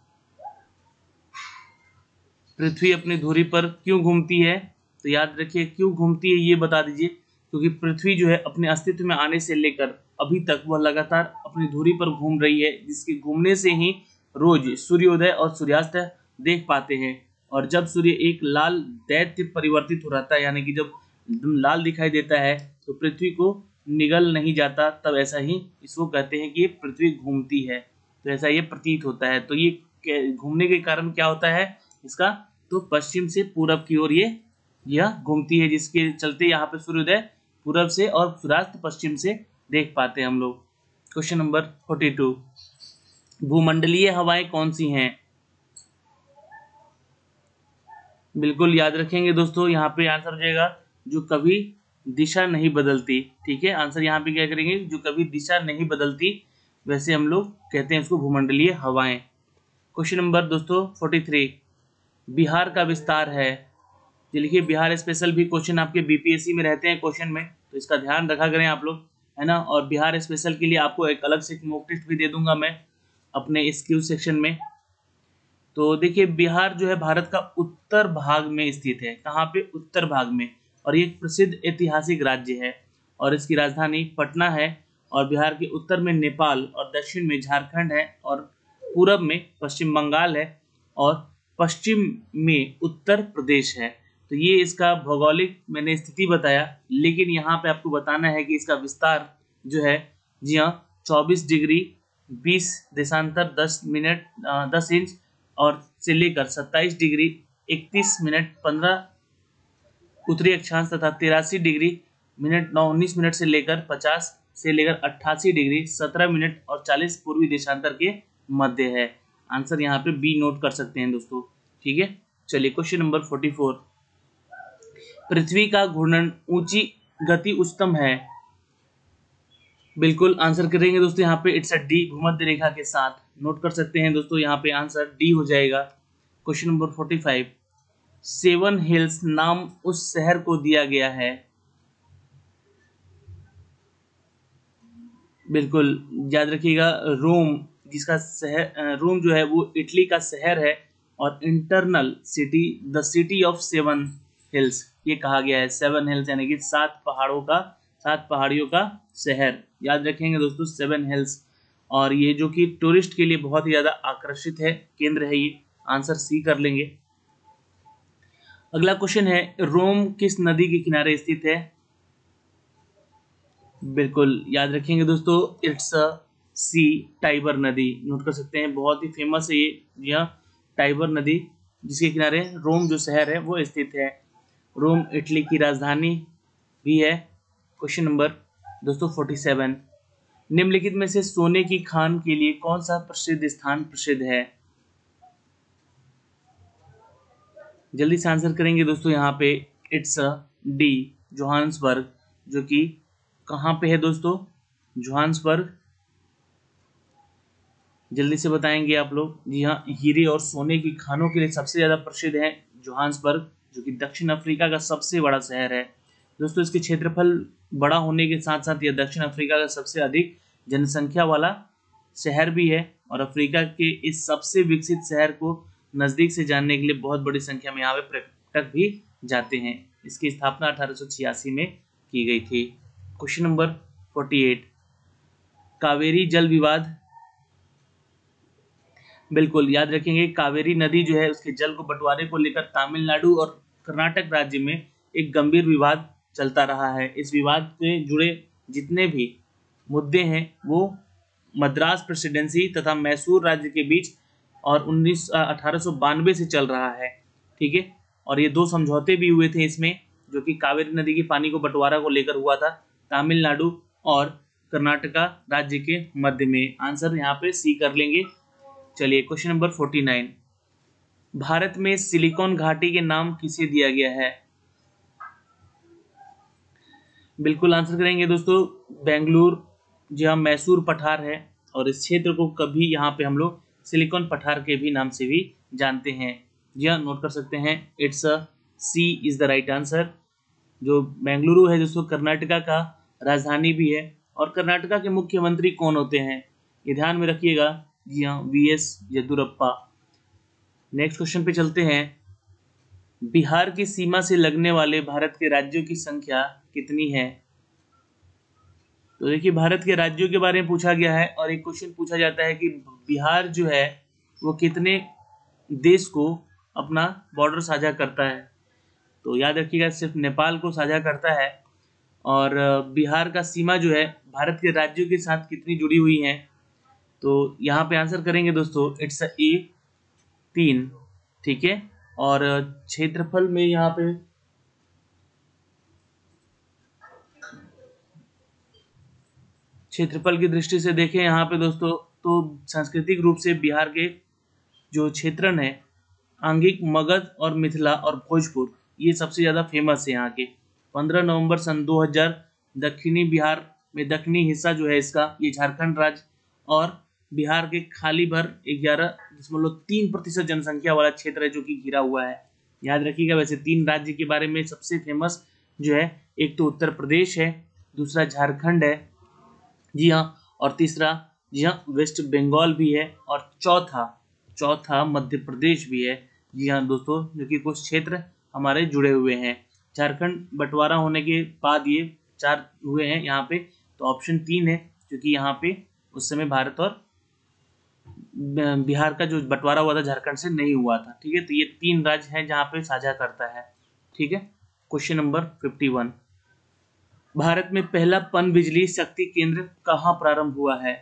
A: पृथ्वी अपनी धुरी पर क्यों घूमती है? तो याद रखिए, क्यों घूमती है ये बता दीजिए। क्योंकि पृथ्वी जो है अपने अस्तित्व में आने से लेकर अभी तक वह लगातार अपनी धुरी पर घूम रही है, जिसके घूमने से ही रोज सूर्योदय और सूर्यास्त देख पाते हैं। और जब सूर्य एक लाल दैत्य परिवर्तित हो रहता है, यानी कि जब एकदम लाल दिखाई देता है तो पृथ्वी को निगल नहीं जाता, तब ऐसा ही इसको कहते हैं कि ये पृथ्वी घूमती है। तो ऐसा ये प्रतीत होता है। तो ये घूमने के कारण क्या होता है इसका, तो पश्चिम से पूरब की ओर यह घूमती है, जिसके चलते यहाँ पे सूर्योदय पूरब से और सूर्यास्त पश्चिम से देख पाते हैं हम लोग। क्वेश्चन नंबर 42, भूमंडलीय हवाएं कौन सी हैं? बिल्कुल याद रखेंगे दोस्तों, यहाँ पे आंसर हो जाएगा जो कभी दिशा नहीं बदलती। ठीक है, आंसर यहाँ पे क्या करेंगे, जो कभी दिशा नहीं बदलती, वैसे हम लोग कहते हैं इसको भूमंडलीय हवाएं। क्वेश्चन नंबर दोस्तों 43, बिहार का विस्तार है। ये लिखिए, बिहार स्पेशल भी क्वेश्चन आपके बीपीएससी में रहते हैं क्वेश्चन में, तो इसका ध्यान रखा करें आप लोग, है ना। और बिहार स्पेशल के लिए आपको एक अलग से मॉक टेस्ट भी दे दूंगा मैं अपने स्किल सेक्शन में। तो देखिए, बिहार जो है भारत का उत्तर भाग में स्थित है। कहाँ पे, उत्तर भाग में। और ये एक प्रसिद्ध ऐतिहासिक राज्य है और इसकी राजधानी पटना है। और बिहार के उत्तर में नेपाल और दक्षिण में झारखंड है और पूरब में पश्चिम बंगाल है और पश्चिम में उत्तर प्रदेश है। तो ये इसका भौगोलिक मैंने स्थिति बताया, लेकिन यहाँ पे आपको बताना है कि इसका विस्तार जो है, जी हाँ, 24 डिग्री 20 देशांतर 10 इंच और से लेकर 27 डिग्री 31 मिनट 15 उत्तरी अक्षांश तथा 83 डिग्री 19 मिनट से लेकर 50 से लेकर 88 डिग्री 17 मिनट और 40 पूर्वी देशांतर के मध्य है। आंसर यहाँ पे बी नोट कर सकते हैं दोस्तों। ठीक है, चलिए क्वेश्चन नंबर 44, पृथ्वी का घूर्णन ऊंची गति उच्चतम है। बिल्कुल आंसर करेंगे दोस्तों यहाँ पे, इट्स अ डी, भूमध्य रेखा के साथ। नोट कर सकते हैं दोस्तों, यहाँ पे आंसर डी हो जाएगा। क्वेश्चन नंबर 45, सेवन हिल्स नाम उस शहर को दिया गया है। बिल्कुल याद रखिएगा, रोम, जिसका शहर रोम जो है वो इटली का शहर है और internal city the city of seven hills ये कहा गया है। सेवन हिल्स यानी कि 7 पहाड़ियों का शहर। याद रखेंगे दोस्तों, सेवन हिल्स। और ये जो कि टूरिस्ट के लिए बहुत ही ज्यादा आकर्षित है, केंद्र है ये। आंसर सी कर लेंगे। अगला क्वेश्चन है, रोम किस नदी के किनारे स्थित है? बिल्कुल याद रखेंगे दोस्तों, इट्स सी, टाइबर नदी। नोट कर सकते हैं, बहुत ही फेमस है ये, यह टाइबर नदी, जिसके किनारे रोम जो शहर है वो स्थित है। रोम इटली की राजधानी भी है। क्वेश्चन नंबर दोस्तों 47, निम्नलिखित में से सोने की खान के लिए कौन सा प्रसिद्ध स्थान प्रसिद्ध है? जल्दी से आंसर करेंगे दोस्तों यहाँ पे, इट्स डी, जोहान्सबर्ग, जो कि कहाँ पे है दोस्तों, जोहान्सबर्ग। जल्दी से बताएंगे आप लोग। जी हाँ, हीरे और सोने की खानों के लिए सबसे ज्यादा प्रसिद्ध है जोहान्सबर्ग, जो कि दक्षिण अफ्रीका का सबसे बड़ा शहर है दोस्तों। इसके क्षेत्रफल बड़ा होने के साथ साथ यह दक्षिण अफ्रीका का सबसे अधिक जनसंख्या वाला शहर भी है। और अफ्रीका के इस सबसे विकसित शहर को नजदीक से जानने के लिए बहुत बड़ी संख्या में यहाँ पे पर्यटक भी जाते हैं। इसकी स्थापना 1886 में की गई थी। क्वेश्चन नंबर 48, कावेरी जल विवाद। बिल्कुल याद रखेंगे, कावेरी नदी जो है उसके जल को बंटवारे को लेकर तमिलनाडु और कर्नाटक राज्य में एक गंभीर विवाद चलता रहा है। इस विवाद से जुड़े जितने भी मुद्दे हैं वो मद्रास प्रेसिडेंसी तथा मैसूर राज्य के बीच और 1892 से चल रहा है। ठीक है, और ये 2 समझौते भी हुए थे इसमें, जो कि कावेरी नदी के पानी को बंटवारा को लेकर हुआ था, तमिलनाडु और कर्नाटका राज्य के मध्य में। आंसर यहाँ पे सी कर लेंगे। चलिए क्वेश्चन नंबर 49, भारत में सिलिकॉन घाटी के नाम किसे दिया गया है? बिल्कुल आंसर करेंगे दोस्तों, बेंगलुरु, जहाँ मैसूर पठार है और इस क्षेत्र को कभी यहाँ पे हम लोग सिलिकॉन पठार के भी नाम से भी जानते हैं। जी हाँ, नोट कर सकते हैं, it's C is the right answer. जो बेंगलुरु है दोस्तों कर्नाटका का राजधानी भी है। और कर्नाटका के मुख्यमंत्री कौन होते हैं, ये ध्यान में रखिएगा। जी हाँ, वीएस येदियुरप्पा। नेक्स्ट क्वेश्चन पे चलते हैं, बिहार की सीमा से लगने वाले भारत के राज्यों की संख्या कितनी है? तो देखिए, भारत के राज्यों के बारे में पूछा गया है और एक क्वेश्चन पूछा जाता है कि बिहार जो है वो कितने देश को अपना बॉर्डर साझा करता है। तो याद रखिएगा सिर्फ नेपाल को साझा करता है। और बिहार का सीमा जो है भारत के राज्यों के साथ कितनी जुड़ी हुई है, तो यहाँ पे आंसर करेंगे दोस्तों इट्स ए 3, ठीक है। और क्षेत्रफल में यहाँ पे क्षेत्रफल की दृष्टि से देखें यहाँ पे दोस्तों, तो सांस्कृतिक रूप से बिहार के जो क्षेत्रण है आंगिक, मगध और मिथिला और भोजपुर, ये सबसे ज़्यादा फेमस है यहाँ के। 15 नवंबर सन 2000 दक्षिणी बिहार में दक्षिणी हिस्सा जो है इसका, ये झारखंड राज्य और बिहार के खाली भर 11.3% जनसंख्या वाला क्षेत्र है जो कि घिरा हुआ है। याद रखिएगा। वैसे 3 राज्य के बारे में सबसे फेमस जो है, एक तो उत्तर प्रदेश है, दूसरा झारखंड है, जी हाँ, और तीसरा जी हाँ वेस्ट बंगाल भी है, और चौथा मध्य प्रदेश भी है। जी हाँ दोस्तों, जो कि कुछ क्षेत्र हमारे जुड़े हुए हैं। झारखंड बंटवारा होने के बाद ये 4 हुए हैं यहाँ पे, तो ऑप्शन 3 है, क्योंकि यहाँ पे उस समय भारत और बिहार का जो बंटवारा हुआ था झारखंड से नहीं हुआ था, ठीक है। तो ये 3 राज्य हैं जहाँ पे साझा करता है, ठीक है। क्वेश्चन नंबर 51, भारत में पहला पनबिजली शक्ति केंद्र कहाँ प्रारंभ हुआ है?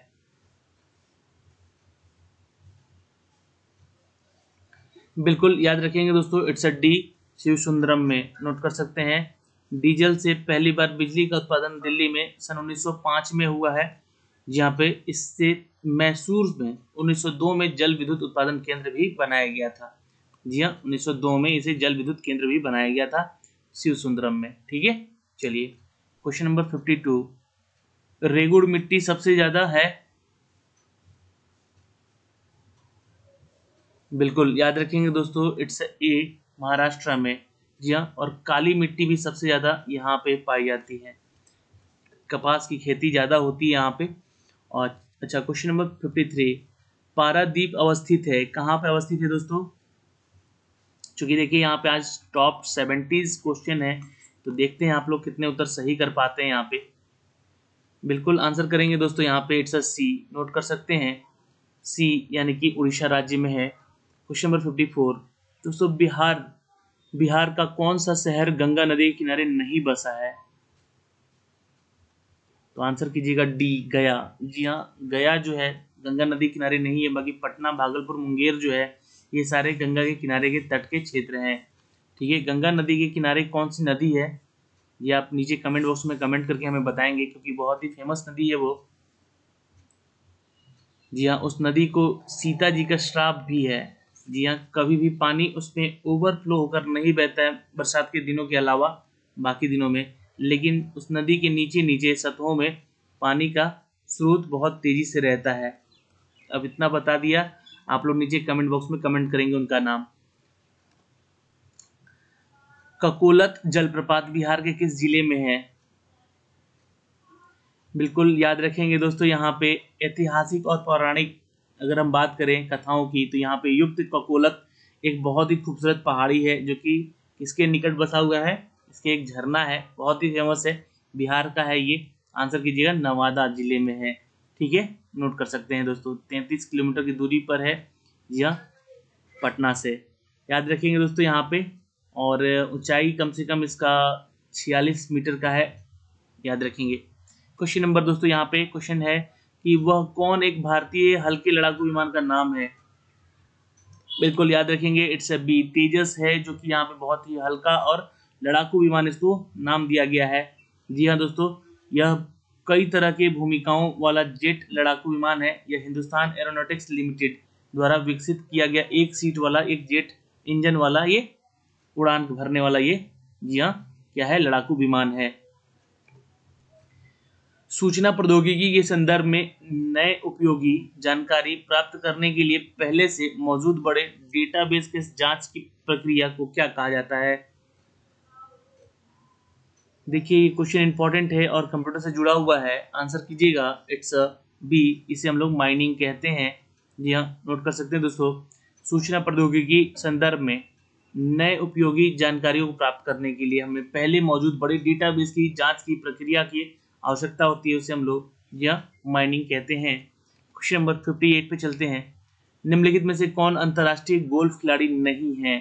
A: बिल्कुल याद रखेंगे दोस्तों, इट्स अ डी, शिवसुंदरम में। नोट कर सकते हैं। डीजल से पहली बार बिजली का उत्पादन दिल्ली में सन 1905 में हुआ है, जहाँ पे इससे मैसूर में 1902 में जल विद्युत उत्पादन केंद्र भी बनाया गया था। जी हाँ, 1902 में इसे जल विद्युत केंद्र भी बनाया गया था शिवसुंदरम में, ठीक है। चलिए क्वेश्चन नंबर 52, रेगुड़ मिट्टी सबसे ज्यादा है? बिल्कुल याद रखेंगे दोस्तों, इट्स ए, महाराष्ट्र में। जी हाँ, और काली मिट्टी भी सबसे ज्यादा यहाँ पे पाई जाती है। कपास की खेती ज्यादा होती है यहाँ पे। और अच्छा, क्वेश्चन नंबर 53, पारादीप अवस्थित है, कहाँ पे अवस्थित है दोस्तों? चूंकि देखिए यहाँ पे आज टॉप 70 क्वेश्चन है, तो देखते हैं आप लोग कितने उत्तर सही कर पाते हैं यहाँ पे। बिल्कुल आंसर करेंगे दोस्तों यहाँ पे, इट्स अ सी। नोट कर सकते हैं, सी यानी कि उड़ीसा राज्य में है। क्वेश्चन नंबर 54, दोस्तों बिहार का कौन सा शहर गंगा नदी के किनारे नहीं बसा है? तो आंसर कीजिएगा डी, गया। जी हाँ, गया जो है गंगा नदी किनारे नहीं है, बाकी पटना, भागलपुर, मुंगेर जो है ये सारे गंगा के किनारे के तट के क्षेत्र हैं, ठीक है। गंगा नदी के किनारे कौन सी नदी है, ये आप नीचे कमेंट बॉक्स में कमेंट करके हमें बताएंगे, क्योंकि बहुत ही फेमस नदी है वो। जी हाँ, उस नदी को सीता जी का श्राप भी है। जी हाँ, कभी भी पानी उसमें ओवरफ्लो होकर नहीं बहता है बरसात के दिनों के अलावा बाकी दिनों में, लेकिन उस नदी के नीचे नीचे सतहों में पानी का स्रोत बहुत तेजी से रहता है। अब इतना बता दिया, आप लोग नीचे कमेंट बॉक्स में कमेंट करेंगे उनका नाम। ककोलत जलप्रपात बिहार के किस जिले में है? बिल्कुल याद रखेंगे दोस्तों, यहाँ पे ऐतिहासिक और पौराणिक अगर हम बात करें कथाओं की, तो यहाँ पे युक्त ककोलत एक बहुत ही खूबसूरत पहाड़ी है जो कि इसके निकट बसा हुआ है। इसके एक झरना है, बहुत ही फेमस है, बिहार का है ये। आंसर कीजिएगा, नवादा जिले में है, ठीक है। नोट कर सकते हैं दोस्तों, 33 किलोमीटर की दूरी पर है यह पटना से। याद रखेंगे दोस्तों यहाँ पे। और ऊंचाई कम से कम इसका 46 मीटर का है, याद रखेंगे। क्वेश्चन नंबर दोस्तों यहाँ पे क्वेश्चन है कि वह कौन एक भारतीय हल्के लड़ाकू विमान का नाम है? बिल्कुल याद रखेंगे, इट्स अ बी, तेजस है, जो कि यहाँ पे बहुत ही हल्का और लड़ाकू विमान इसको नाम दिया गया है। जी हाँ दोस्तों, यह कई तरह के भूमिकाओं वाला जेट लड़ाकू विमान है। यह हिंदुस्तान एरोनॉटिक्स लिमिटेड द्वारा विकसित किया गया 1 सीट वाला, एक जेट इंजन वाला, ये उड़ान भरने वाला ये, जी हाँ, क्या है, लड़ाकू विमान है। सूचना प्रौद्योगिकी के संदर्भ में नए उपयोगी जानकारी प्राप्त करने के लिए पहले से मौजूद बड़े डेटाबेस के जांच की प्रक्रिया को क्या कहा जाता है? देखिए ये क्वेश्चन इंपॉर्टेंट है और कंप्यूटर से जुड़ा हुआ है। आंसर कीजिएगा, इट्स बी, इसे हम लोग माइनिंग कहते हैं। जी हाँ, नोट कर सकते हैं दोस्तों, सूचना प्रौद्योगिकी संदर्भ में नए उपयोगी जानकारियों को प्राप्त करने के लिए हमें पहले मौजूद बड़े डेटाबेस की जांच की प्रक्रिया की आवश्यकता होती है, उसे हम लोग या माइनिंग कहते हैं। क्वेश्चन नंबर 58 पे चलते हैं। निम्नलिखित में से कौन अंतर्राष्ट्रीय गोल्फ खिलाड़ी नहीं है?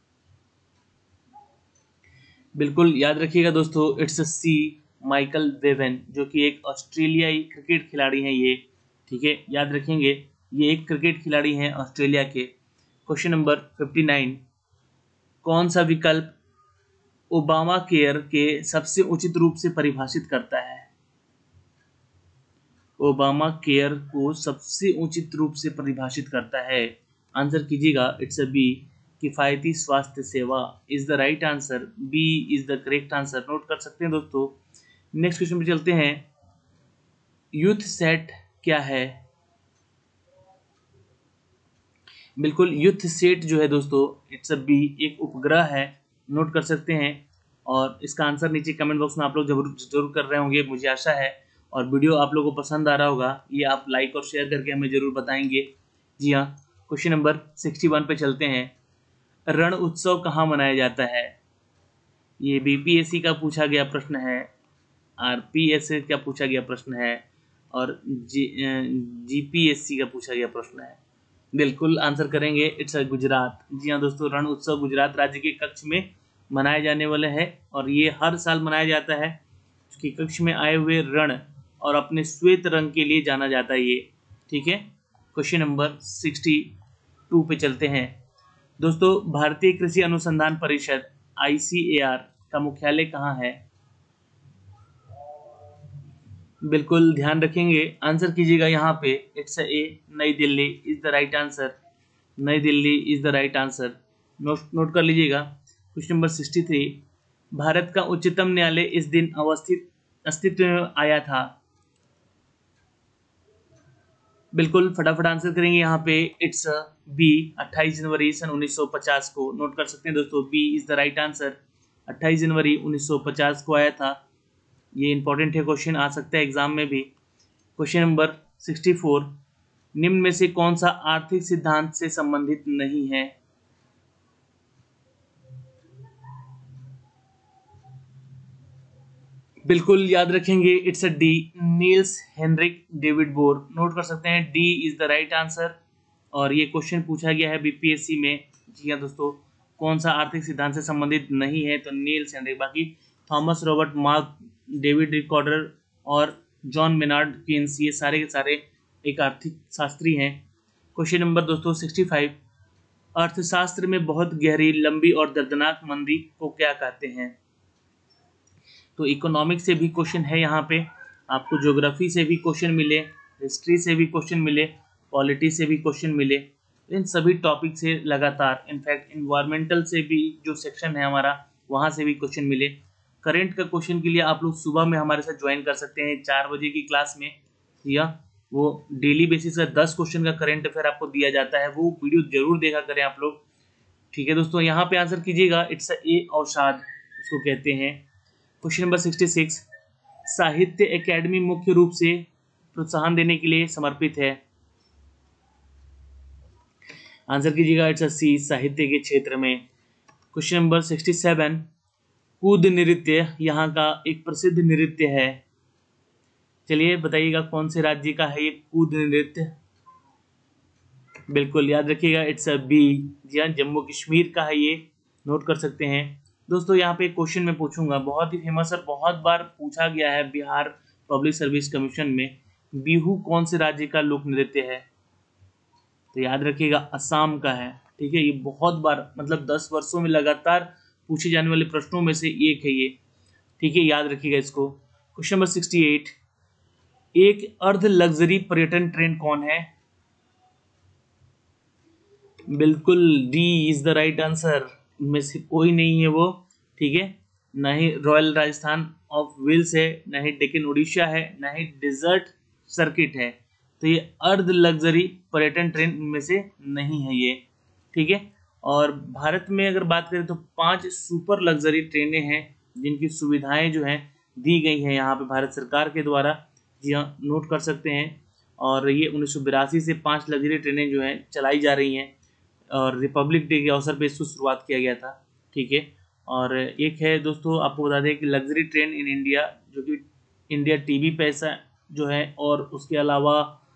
A: बिल्कुल याद रखिएगा दोस्तों, इट्स सी माइकल बेवन, जो कि एक ऑस्ट्रेलियाई क्रिकेट खिलाड़ी हैं ये। ठीक है, याद रखेंगे, ये एक क्रिकेट खिलाड़ी हैं ऑस्ट्रेलिया के। क्वेश्चन नंबर 59, कौन सा विकल्प ओबामा केयर के सबसे उचित रूप से परिभाषित करता है? ओबामा केयर को सबसे उचित रूप से परिभाषित करता है, आंसर कीजिएगा, इट्स अ बी, किफायती स्वास्थ्य सेवा is the right answer. B is the correct answer, note कर सकते हैं दोस्तों। नेक्स्ट क्वेश्चन पे चलते हैं। यूथ सेट क्या है? बिल्कुल, यूथ सेट जो है दोस्तों, इट्स अ बी, एक उपग्रह है, नोट कर सकते हैं। और इसका आंसर नीचे कमेंट बॉक्स में आप लोग जरूर कर रहे होंगे, मुझे आशा है। और वीडियो आप लोगों को पसंद आ रहा होगा, ये आप लाइक और शेयर करके हमें जरूर बताएंगे। जी हाँ, क्वेश्चन नंबर 61 पे चलते हैं। रण उत्सव कहाँ मनाया जाता है? ये बीपीएससी का पूछा गया प्रश्न है, आरपीएससी का पूछा गया प्रश्न है, और जीपीएससी का पूछा गया प्रश्न है। बिल्कुल आंसर करेंगे, इट्स गुजरात। जी हाँ दोस्तों, रण उत्सव गुजरात राज्य के कच्छ में मनाए जाने वाले है, और ये हर साल मनाया जाता है। उसके कच्छ में आए हुए रण और अपने श्वेत रंग के लिए जाना जाता है ये। ठीक है, क्वेश्चन नंबर 62 पे चलते हैं दोस्तों। भारतीय कृषि अनुसंधान परिषद ICAR का मुख्यालय कहाँ है? बिल्कुल ध्यान रखेंगे, आंसर कीजिएगा यहाँ पे, it's A Nai Delhi is the right answer. Nai Delhi is the right answer, note कर लीजिएगा। क्वेश्चन नंबर 63, भारत का उच्चतम न्यायालय इस दिन अस्तित्व में आया था? बिल्कुल फटाफट आंसर करेंगे यहाँ पे, इट्स बी, 28 जनवरी सन 1950 को, नोट कर सकते हैं दोस्तों, B is the right answer. 28 जनवरी 1950 को आया था। ये इंपॉर्टेंट है, क्वेश्चन आ सकता है एग्जाम में भी। क्वेश्चन नंबर 64, निम्न में से कौन सा आर्थिक सिद्धांत से संबंधित नहीं है? बिल्कुल याद रखेंगे, it's a D, Niels Henrik David Bohr, note कर सकते हैं, D is the right answer. और ये क्वेश्चन पूछा गया है बीपीएससी में। जी हाँ दोस्तों, कौन सा आर्थिक सिद्धांत से संबंधित नहीं है? तो नील्स हेनरिक। बाकी Thomas Robert, Mark David Ricardo और जॉन मेनार्ड केन्स, ये सारे के सारे एक आर्थिक शास्त्री हैं। क्वेश्चन नंबर दोस्तों 65, अर्थशास्त्र में बहुत गहरी, लंबी और दर्दनाक मंदी को क्या कहते हैं? तो इकोनॉमिक्स से भी क्वेश्चन है यहाँ पे, आपको ज्योग्राफी से भी क्वेश्चन मिले, हिस्ट्री से भी क्वेश्चन मिले, पॉलिटी से भी क्वेश्चन मिले, इन सभी टॉपिक से लगातार, इनफैक्ट इन्वायरमेंटल से भी जो सेक्शन है हमारा, वहाँ से भी क्वेश्चन मिले। करंट का क्वेश्चन के लिए आप लोग सुबह में हमारे साथ ज्वाइन कर सकते हैं 4 बजे की क्लास में, या वो डेली बेसिस का 10 क्वेश्चन का करंट अफेयर आपको दिया जाता है, वो वीडियो जरूर देखा करें आप लोग। ठीक है दोस्तों, यहाँ पे आंसर कीजिएगा, इट्स ए औषाध उसको कहते हैं। क्वेश्चन नंबर 66, साहित्य एकेडमी मुख्य रूप से प्रोत्साहन देने के लिए समर्पित है? आंसर कीजिएगा, इट्स सी, साहित्य के क्षेत्र में। क्वेश्चन नंबर 67, कूद नृत्य यहाँ का एक प्रसिद्ध नृत्य है, चलिए बताइएगा कौन से राज्य का है ये कूद नृत्य? बिल्कुल याद रखिएगा, इट्स बी, जी हाँ, जम्मू कश्मीर का है ये, नोट कर सकते हैं दोस्तों। यहाँ पे क्वेश्चन मैं पूछूंगा, बहुत ही फेमस और बहुत बार पूछा गया है बिहार पब्लिक सर्विस कमीशन में, बिहू कौन से राज्य का लोक नृत्य है? तो याद रखिएगा, असम का है। ठीक है, ये बहुत बार, मतलब 10 वर्षों में लगातार पूछे जाने वाले प्रश्नों में से एक है ये। ठीक है, याद रखिएगा इसको। क्वेश्चन नंबर 68, एक अर्ध लग्जरी पर्यटन ट्रेन कौन है? बिल्कुल D is the right answer, इनमें से कोई नहीं है वो। ठीक है, ना ही रॉयल राजस्थान ऑफ व्हील्स है, ना ही डेक्कन ओडिशा है, ना ही डिजर्ट सर्किट है। तो ये अर्ध लग्जरी पर्यटन ट्रेन इनमें से नहीं है ये। ठीक है, और भारत में अगर बात करें तो 5 सुपर लग्जरी ट्रेनें हैं, जिनकी सुविधाएं जो हैं दी गई हैं यहाँ पे भारत सरकार के द्वारा। जी हाँ, नोट कर सकते हैं। और ये 1982 से 5 लग्जरी ट्रेनें जो हैं चलाई जा रही हैं, और रिपब्लिक डे के अवसर पे इसको शुरुआत किया गया था। ठीक है, और एक है दोस्तों, आपको बता दें कि लग्जरी ट्रेन इन इंडिया, जो कि इंडिया टीवी पे ऐसा जो है, और उसके अलावा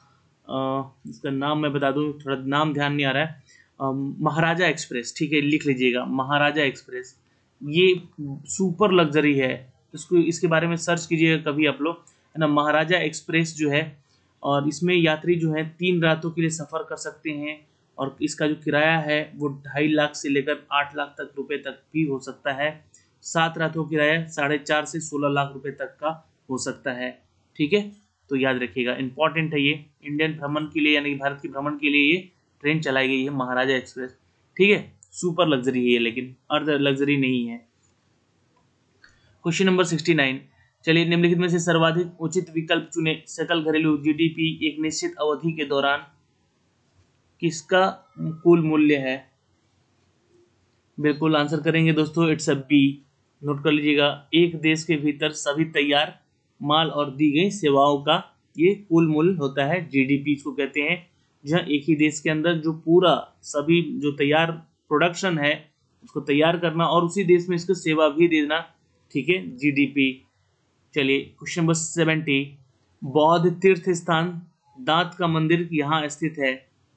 A: इसका नाम मैं बता दूं, थोड़ा नाम ध्यान नहीं आ रहा है, महाराजा एक्सप्रेस, ठीक है, लिख लीजिएगा महाराजा एक्सप्रेस। ये सुपर लग्जरी है, इसको इसके बारे में सर्च कीजिएगा कभी आप लोग, है ना। महाराजा एक्सप्रेस जो है, और इसमें यात्री जो है 3 रातों के लिए सफ़र कर सकते हैं, और इसका जो किराया है वो 2.5 लाख से लेकर 8 लाख तक रुपए तक भी हो सकता है। 7 रातों का किराया 4.5 से 16 लाख रुपए तक का हो सकता है, ठीक है। तो याद रखिएगा, इंपॉर्टेंट है ये, इंडियन भ्रमण के लिए यानी भारत के भ्रमण के लिए ये ट्रेन चलाई गई है महाराजा एक्सप्रेस, ठीक है। सुपर लग्जरी है ये, लेकिन अर्ध लग्जरी नहीं है। क्वेश्चन नंबर 69, चलिए निम्नलिखित में से सर्वाधिक उचित विकल्प चुने। सकल घरेलू जीडीपी एक निश्चित अवधि के दौरान किसका कुल मूल्य है? बिल्कुल आंसर करेंगे दोस्तों, इट्स अ बी। नोट कर लीजिएगा, एक देश के भीतर सभी तैयार माल और दी गई सेवाओं का ये कुल मूल्य होता है, जीडीपी इसको कहते हैं। जहाँ एक ही देश के अंदर जो पूरा सभी जो तैयार प्रोडक्शन है उसको तैयार करना और उसी देश में इसको सेवा भी देना, ठीक है, जीडीपी। चलिए क्वेश्चन नंबर 70, बौद्ध तीर्थ स्थान दांत का मंदिर यहाँ स्थित है।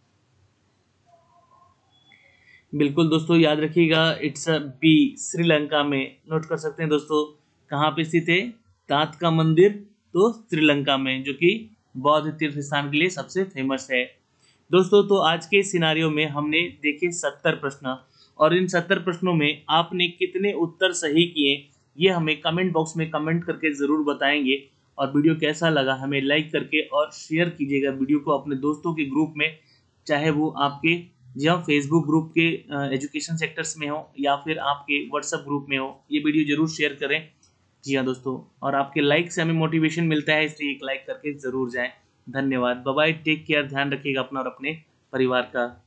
A: बिल्कुल दोस्तों याद रखिएगा, इट्स अ बी, श्रीलंका में। नोट कर सकते हैं दोस्तों, कहाँ पे स्थित है दांत का मंदिर? तो श्रीलंका में, जो कि बौद्ध तीर्थ स्थान के लिए सबसे फेमस है। दोस्तों तो आज के सिनारियो में हमने देखे 70 प्रश्न, और इन 70 प्रश्नों में आपने कितने उत्तर सही किए ये हमें कमेंट बॉक्स में कमेंट करके ज़रूर बताएंगे। और वीडियो कैसा लगा हमें लाइक करके और शेयर कीजिएगा वीडियो को अपने दोस्तों के ग्रुप में, चाहे वो आपके या फेसबुक ग्रुप के एजुकेशन सेक्टर्स में हो या फिर आपके व्हाट्सएप ग्रुप में हो, ये वीडियो जरूर शेयर करें। जी हाँ दोस्तों, और आपके लाइक से हमें मोटिवेशन मिलता है, इसलिए एक लाइक करके ज़रूर जाएं। धन्यवाद, बाय बाय, टेक केयर, ध्यान रखिएगा अपना और अपने परिवार का।